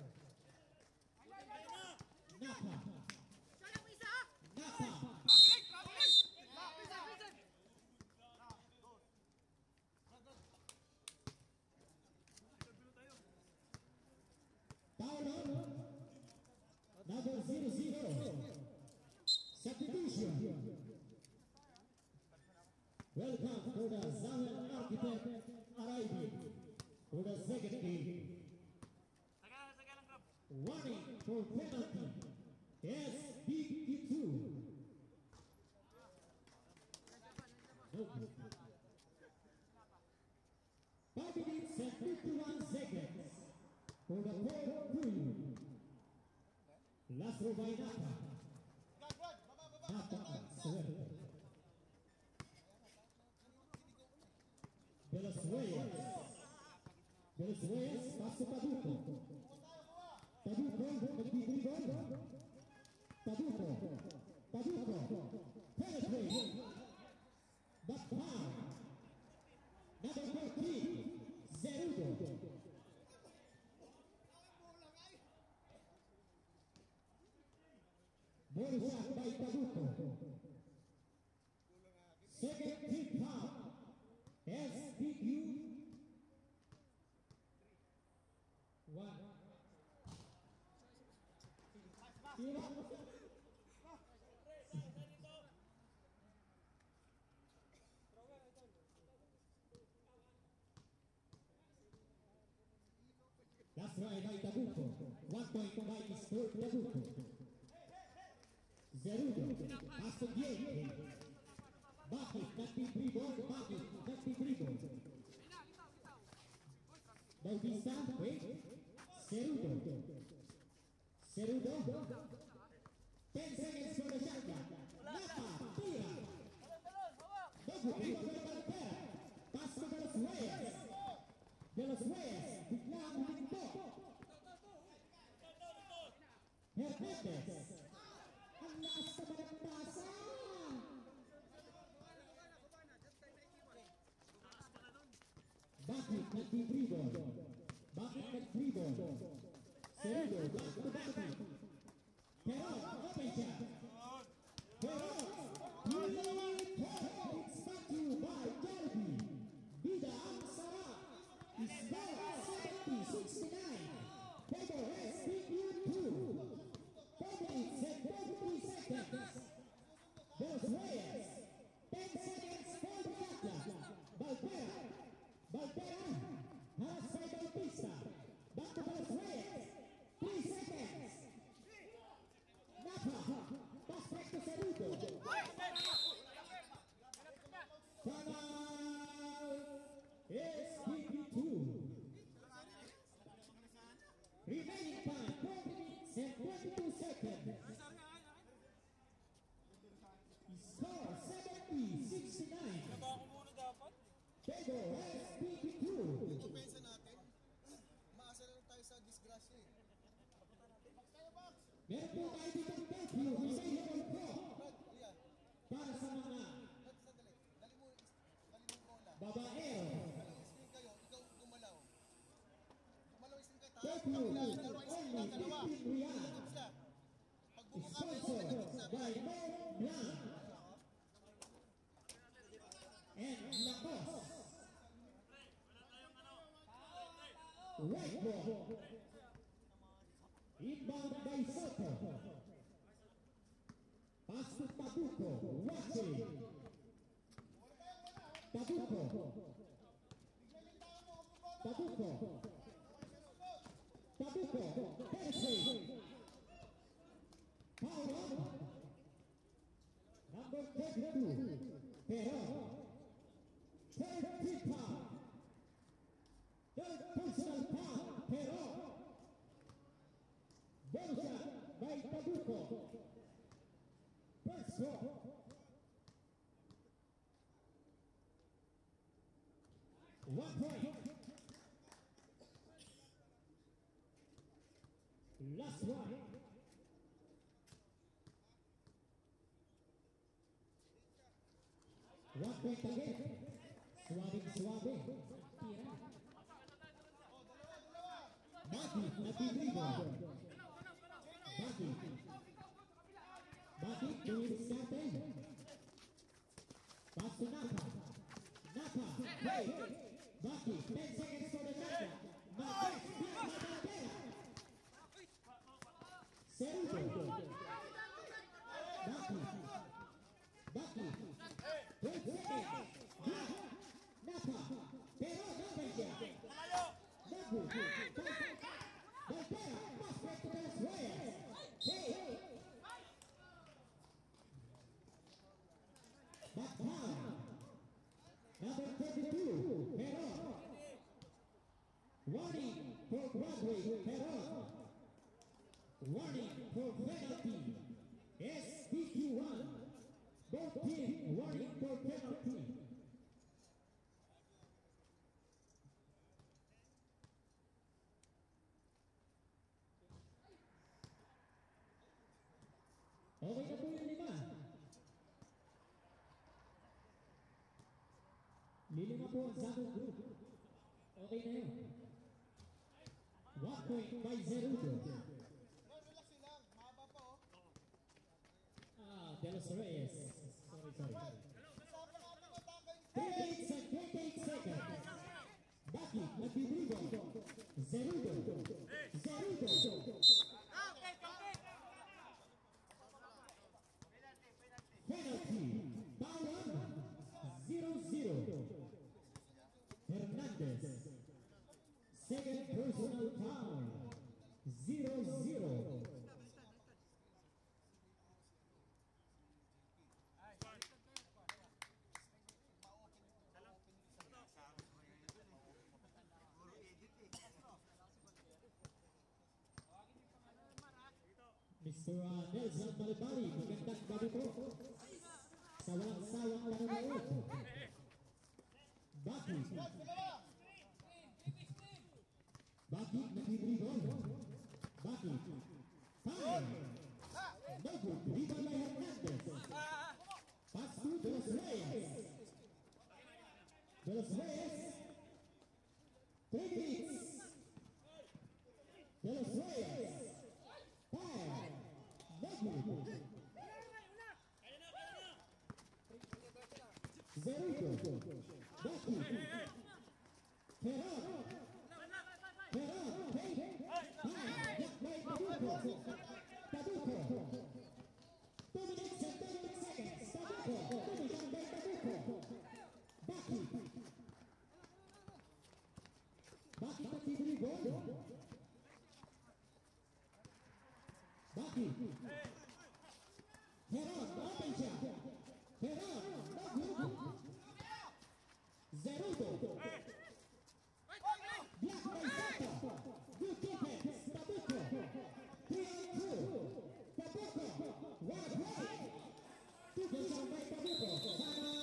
Napa. Napa. Foul on. Number zero zero. Substitution. Welcome to the Zahel Architect arriving for the second game. Warning for penalty. S B E two. No good. Five minutes and fifty-one seconds for the fourth period. Last throw by Napa. Napa, Suerte. De Los Reyes. De Los Reyes, pass to Tabuco. Tabuco, nagdidribble. Tabuco. Tabuco. Penetrate. But foul. Number fourteen, Cerudo. Ball shot by Tabuco. Second team foul. S P U. One. Last try by Tabuco. One point combined is third Tabuco. Cerudo. Pass to Diego. Bakit, nagtitribol. Bakit, nagtitribol. Bautista, wait. Cerudo. Cerudo. ten seconds for the shotgun. Napa, tira. Bago, rebound by Valvera. Pass to De Los Reyes. De Los Reyes, bigla ang huminto. Hernandez. Ang lakas naman ang pasa. Bakit nagtitribol? Bakit nagtribol? Cerudo, back to Bakit. Pero, open siya. Pero, it's back to you by Jalbi. Bida ang sarap. Score seventy sixty-nine. Pero S P U two. four minutes and forty-three seconds. De Los Reyes. ten seconds for the Atlas. Valvera. Valvera. Haras by Bautista. Back to De Los Reyes. three seconds. Napa. Pass back to Cerudo. Foul. S P U two. Remaining time, four minutes and twenty-two seconds. Score seventy sixty-nine. Pero S P U two. Ito pensa natin. Maasa na lang tayo sa disgrasya eh. Box tayo, box! Meron po tayo dito ang curfew, available po Brad, kuya, para sa mga Brad, sandali. Dali mo, dali mo bola. babaero. Screen kayo, ikaw gumalaw. Gumalaw yung screen kayo, taas, Curfew kabila, is dalawa yung screen only ka, dalawa. fifteen real. Gits ka. Pag bumuka kayo, Sponsored pinagits na. by Mo Blanc and Lacoste. Right ball. Inbound by Soto. Pass to Tabuco. Watching. Tabuco. Tabuco. Tabuco. Penetrate. Foul on. Number thirty-two. Pero. Third free foul. Third personal foul. Pero. Ball shot by Tabuco. First shot. One point. Last one. One point again. Suwabing-suwabe. Tira. Baki, nag-dribble. Baki. Baki, doing starting. Pass to Napa. Napa, hey. Baki, ten seconds for the Napa. Marquez, beat by Bandera. Cerudo. Baki. Baki. Wait seconds. Napa. Napa. Pero no Bandera. Nagu. Bandera. Pass back to Los Reyes. Hey. Back down. Number thirty-two. Pero. Warning for Broadway. Pero. Warning for penalty. S P Q one. Both teams warning for penalty. Okay na po yung lima. Lilima po ang Zago Group. Okay na yun. One point by Zerudo. Bro, relax yun lang. Mahaba pa, oh. Ah, De Los Reyes. Sorry, sorry. Brad, sabi natin matanggal yung thirty-eight and twenty-eight seconds. Baki, nag-dribble. Zerudo. Zerudo. Penalty. Foul on. zero zero. Hernandez. Second personal foul. zero zero. Mister uh, Nelson Balibali, magandang gabi po. Sa walang sawang panonood. Baki. Baki, nag-dribble. Baki. Foul. No good. Rebound by Hernandez. Pass to De Los Reyes. De Los Reyes. Three minutes. De Los Reyes. Foul. No good. Zerudo. Baki. Ferran. Ferran. Hey. Foul. Blocked by Tabuco. Tabuco. Two minutes and thirty seconds. Tabuco. Tumigan by Tabuco. Baki. Baki nag-dribble. Baki. Ferran, open siya. Ferran, no good. Zerudo. Blocked by Soto. Good defense. Tabuco. Three on two. Tabuco. What a play. Two goals on by Tabuco. Sana.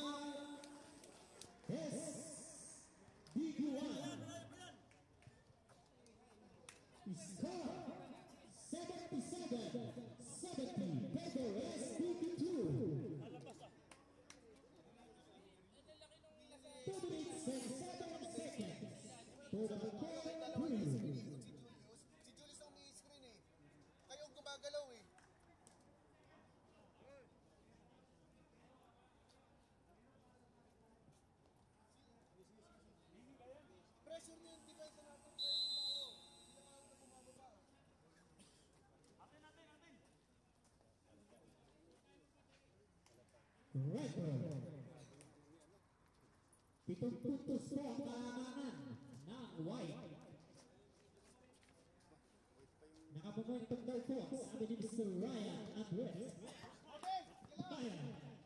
Yes. B Q one. Score. seventy-seven. record. Pitong puntos po ang kalamangan ng white. Nakamomentum daw po, sabi ni Mister Ryan Andres. Ryan.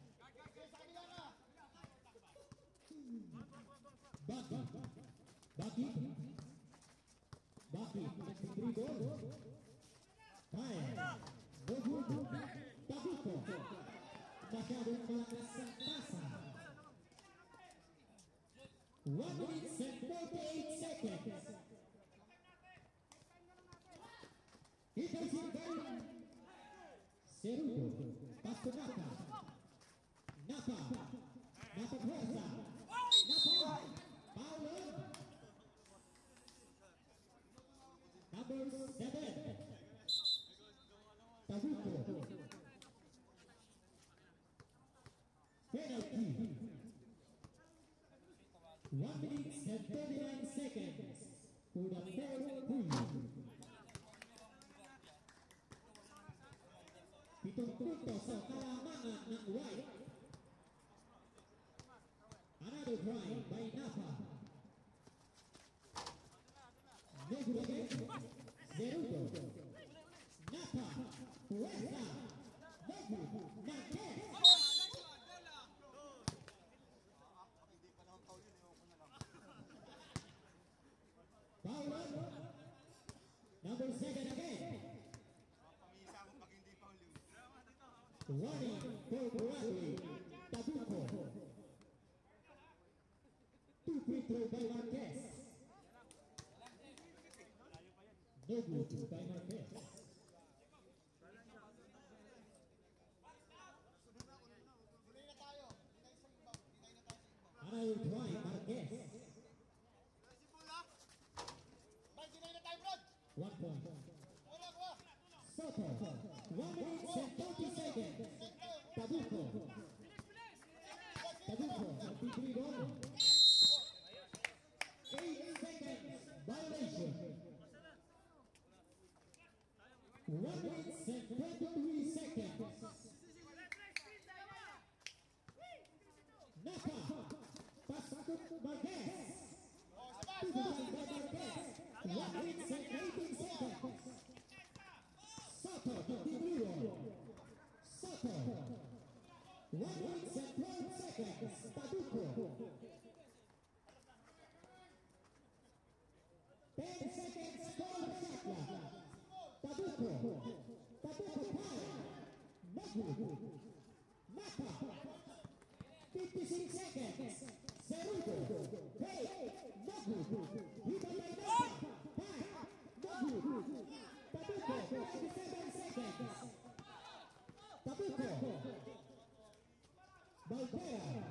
Baki. Baki. Baki. Nag-dribble. Kaya. Bogudo. Tabuko. Masyadong malakas ang pasa. one minute and forty-eight seconds. Ito si Gary Cerudo. Pasto Napa. Napa. Napa Huerta. Napa. Paulo. Number seven. Tabuko. Penalty. one minute and thirty-nine seconds for the fourth period. Pitong puntos sa kalamangan ng white. Another try by Napa. Negu again. Cerudo. Napa. Huerta. Negu. Marquez. Paulo. Number seven again. Running for Bradley. Tabuko. Two free throw by Marquez. No good by Marquez. Another try, Marquez. One point. Soto. One minute and forty seconds. Tabuko. Tabuko. fifty-three ball. Eight seconds. Violation. One minute and twenty-three seconds. Napa. Pasco Marquez. One minute and eighteen seconds. Soto, fifty-three ball. Soto. One minute and twelve seconds. Tabuko. Ten seconds for Sakla. Tabuko. Tabuko power. Nagu. Napa. fifty-six seconds. Cerudo. Hey. Nagu. Hita by Napa. Back. Nagu. Tabuko. twenty-seven seconds. Tabuko. Valtera.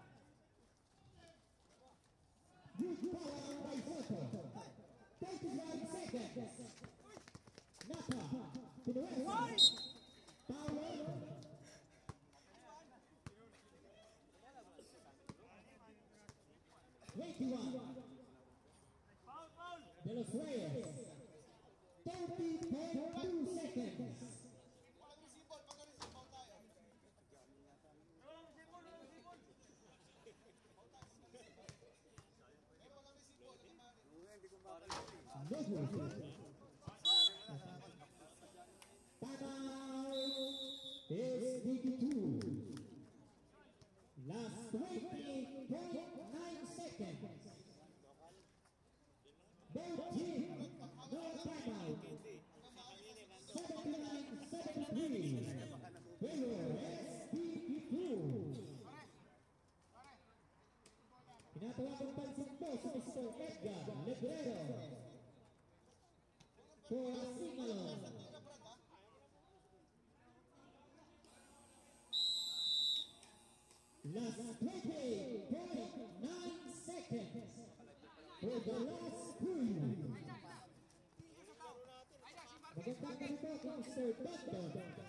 Good power by Soto. thirty-five seconds. Napa. To the west. Power. twenty-one. De los Reyes. thirty point two seconds. Timeout is fifty-two. Last twenty point nine seconds. Both teams, no timeout. seventy-nine seventy-three. Favor S P two. Pinatawagang pansin po si Mister Edgar Lebrero for a sing-along. Last twenty point nine seconds for the last period. Magandang gabi po kay Mister Bando.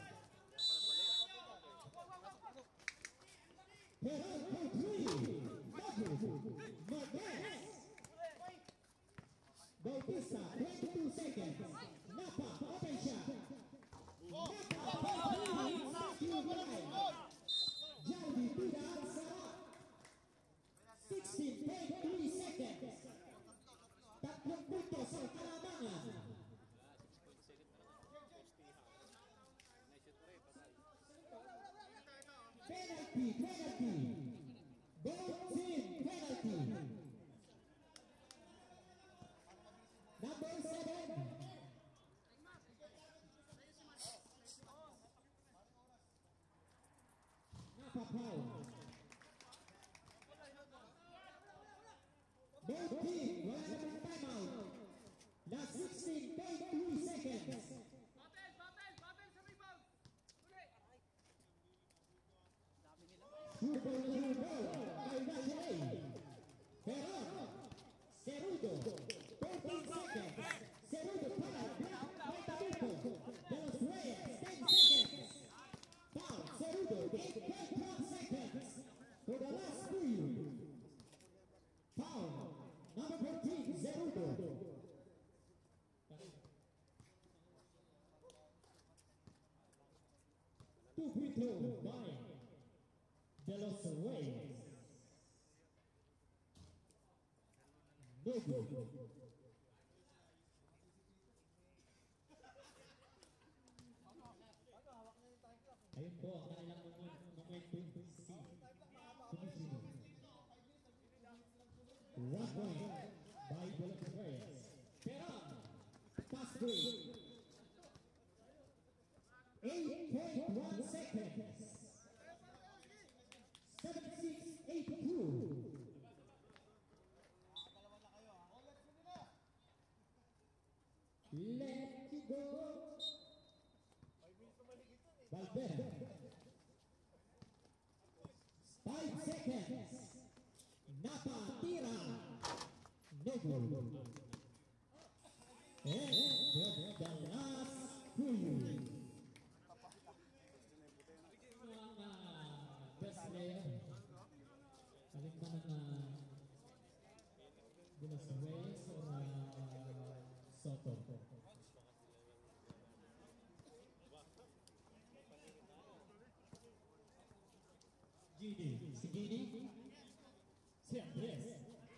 Herald for three. Nagu. Marquez. Bautista, twenty-two seconds. Napa, open shot. Napa, for three. Jaldi penalty, penalty. Both team penalty. Number seven. Napapaw. Both team wala namang timeout. Last sixteen point three seconds. Babel, Babel, Babel sa rebound. Uli. Super Ludo by Nationay. Pero, Cerudo, fourteen seconds. Cerudo para block by Tabuco. De Los Reyes, ten seconds. Foul, Cerudo, eight point one seconds for the last period. Foul, number fourteen, Cerudo. Two free throw by De Los Reyes. No good. Ayun po ang kanilang moment- momentum si Tumisino. One point by De Los Reyes. Perang, fast break. eight point one seconds. seventy-six eighty-two. Let you go. Valverde. Five seconds. Napa tira. No good. And the last period. Ang uh, best player. Alin ba ng uh, De Los Reyes or uh, Soto? Gini, si Gini, si Andres.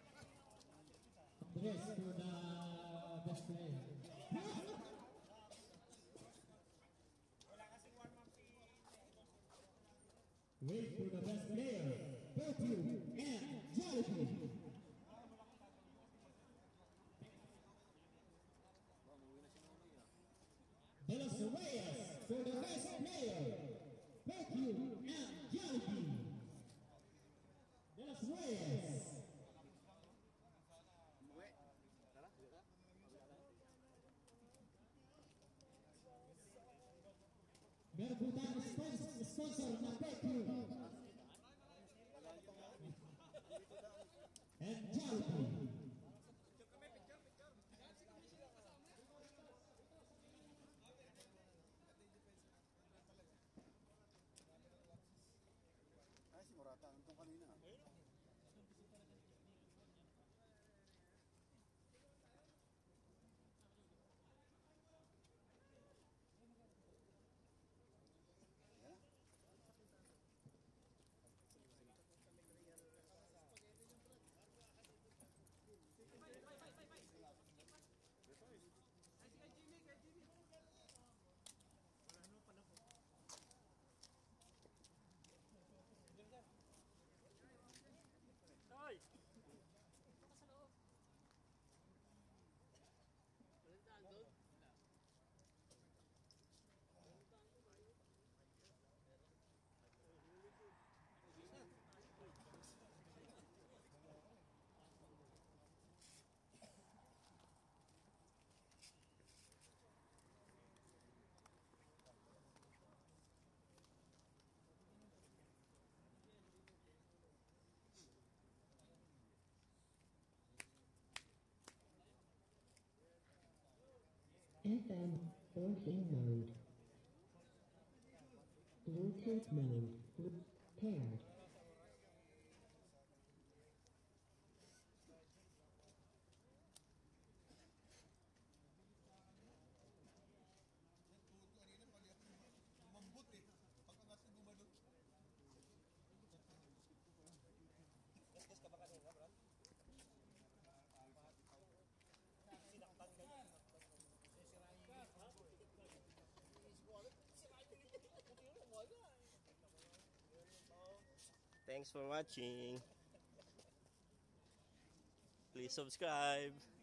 Andres for the best player. Wait for the best player, Perfume and Jollibee. De Los Reyes for the best player, Perfume and Jollibee. De Los Reyes. Meron po tayong sponsor, sponsor na Perfume and Jollibee. Ay, si Morata, nandun kanina. F M fourteen mode. Bluetooth mode. Blu- Paired. Mambut eh. Pagkangat ko gumano. Gasgas ka ba kanina, bro? Sinaktan ka niya. Sisirain. Sisirain. Thanks for watching. Please subscribe.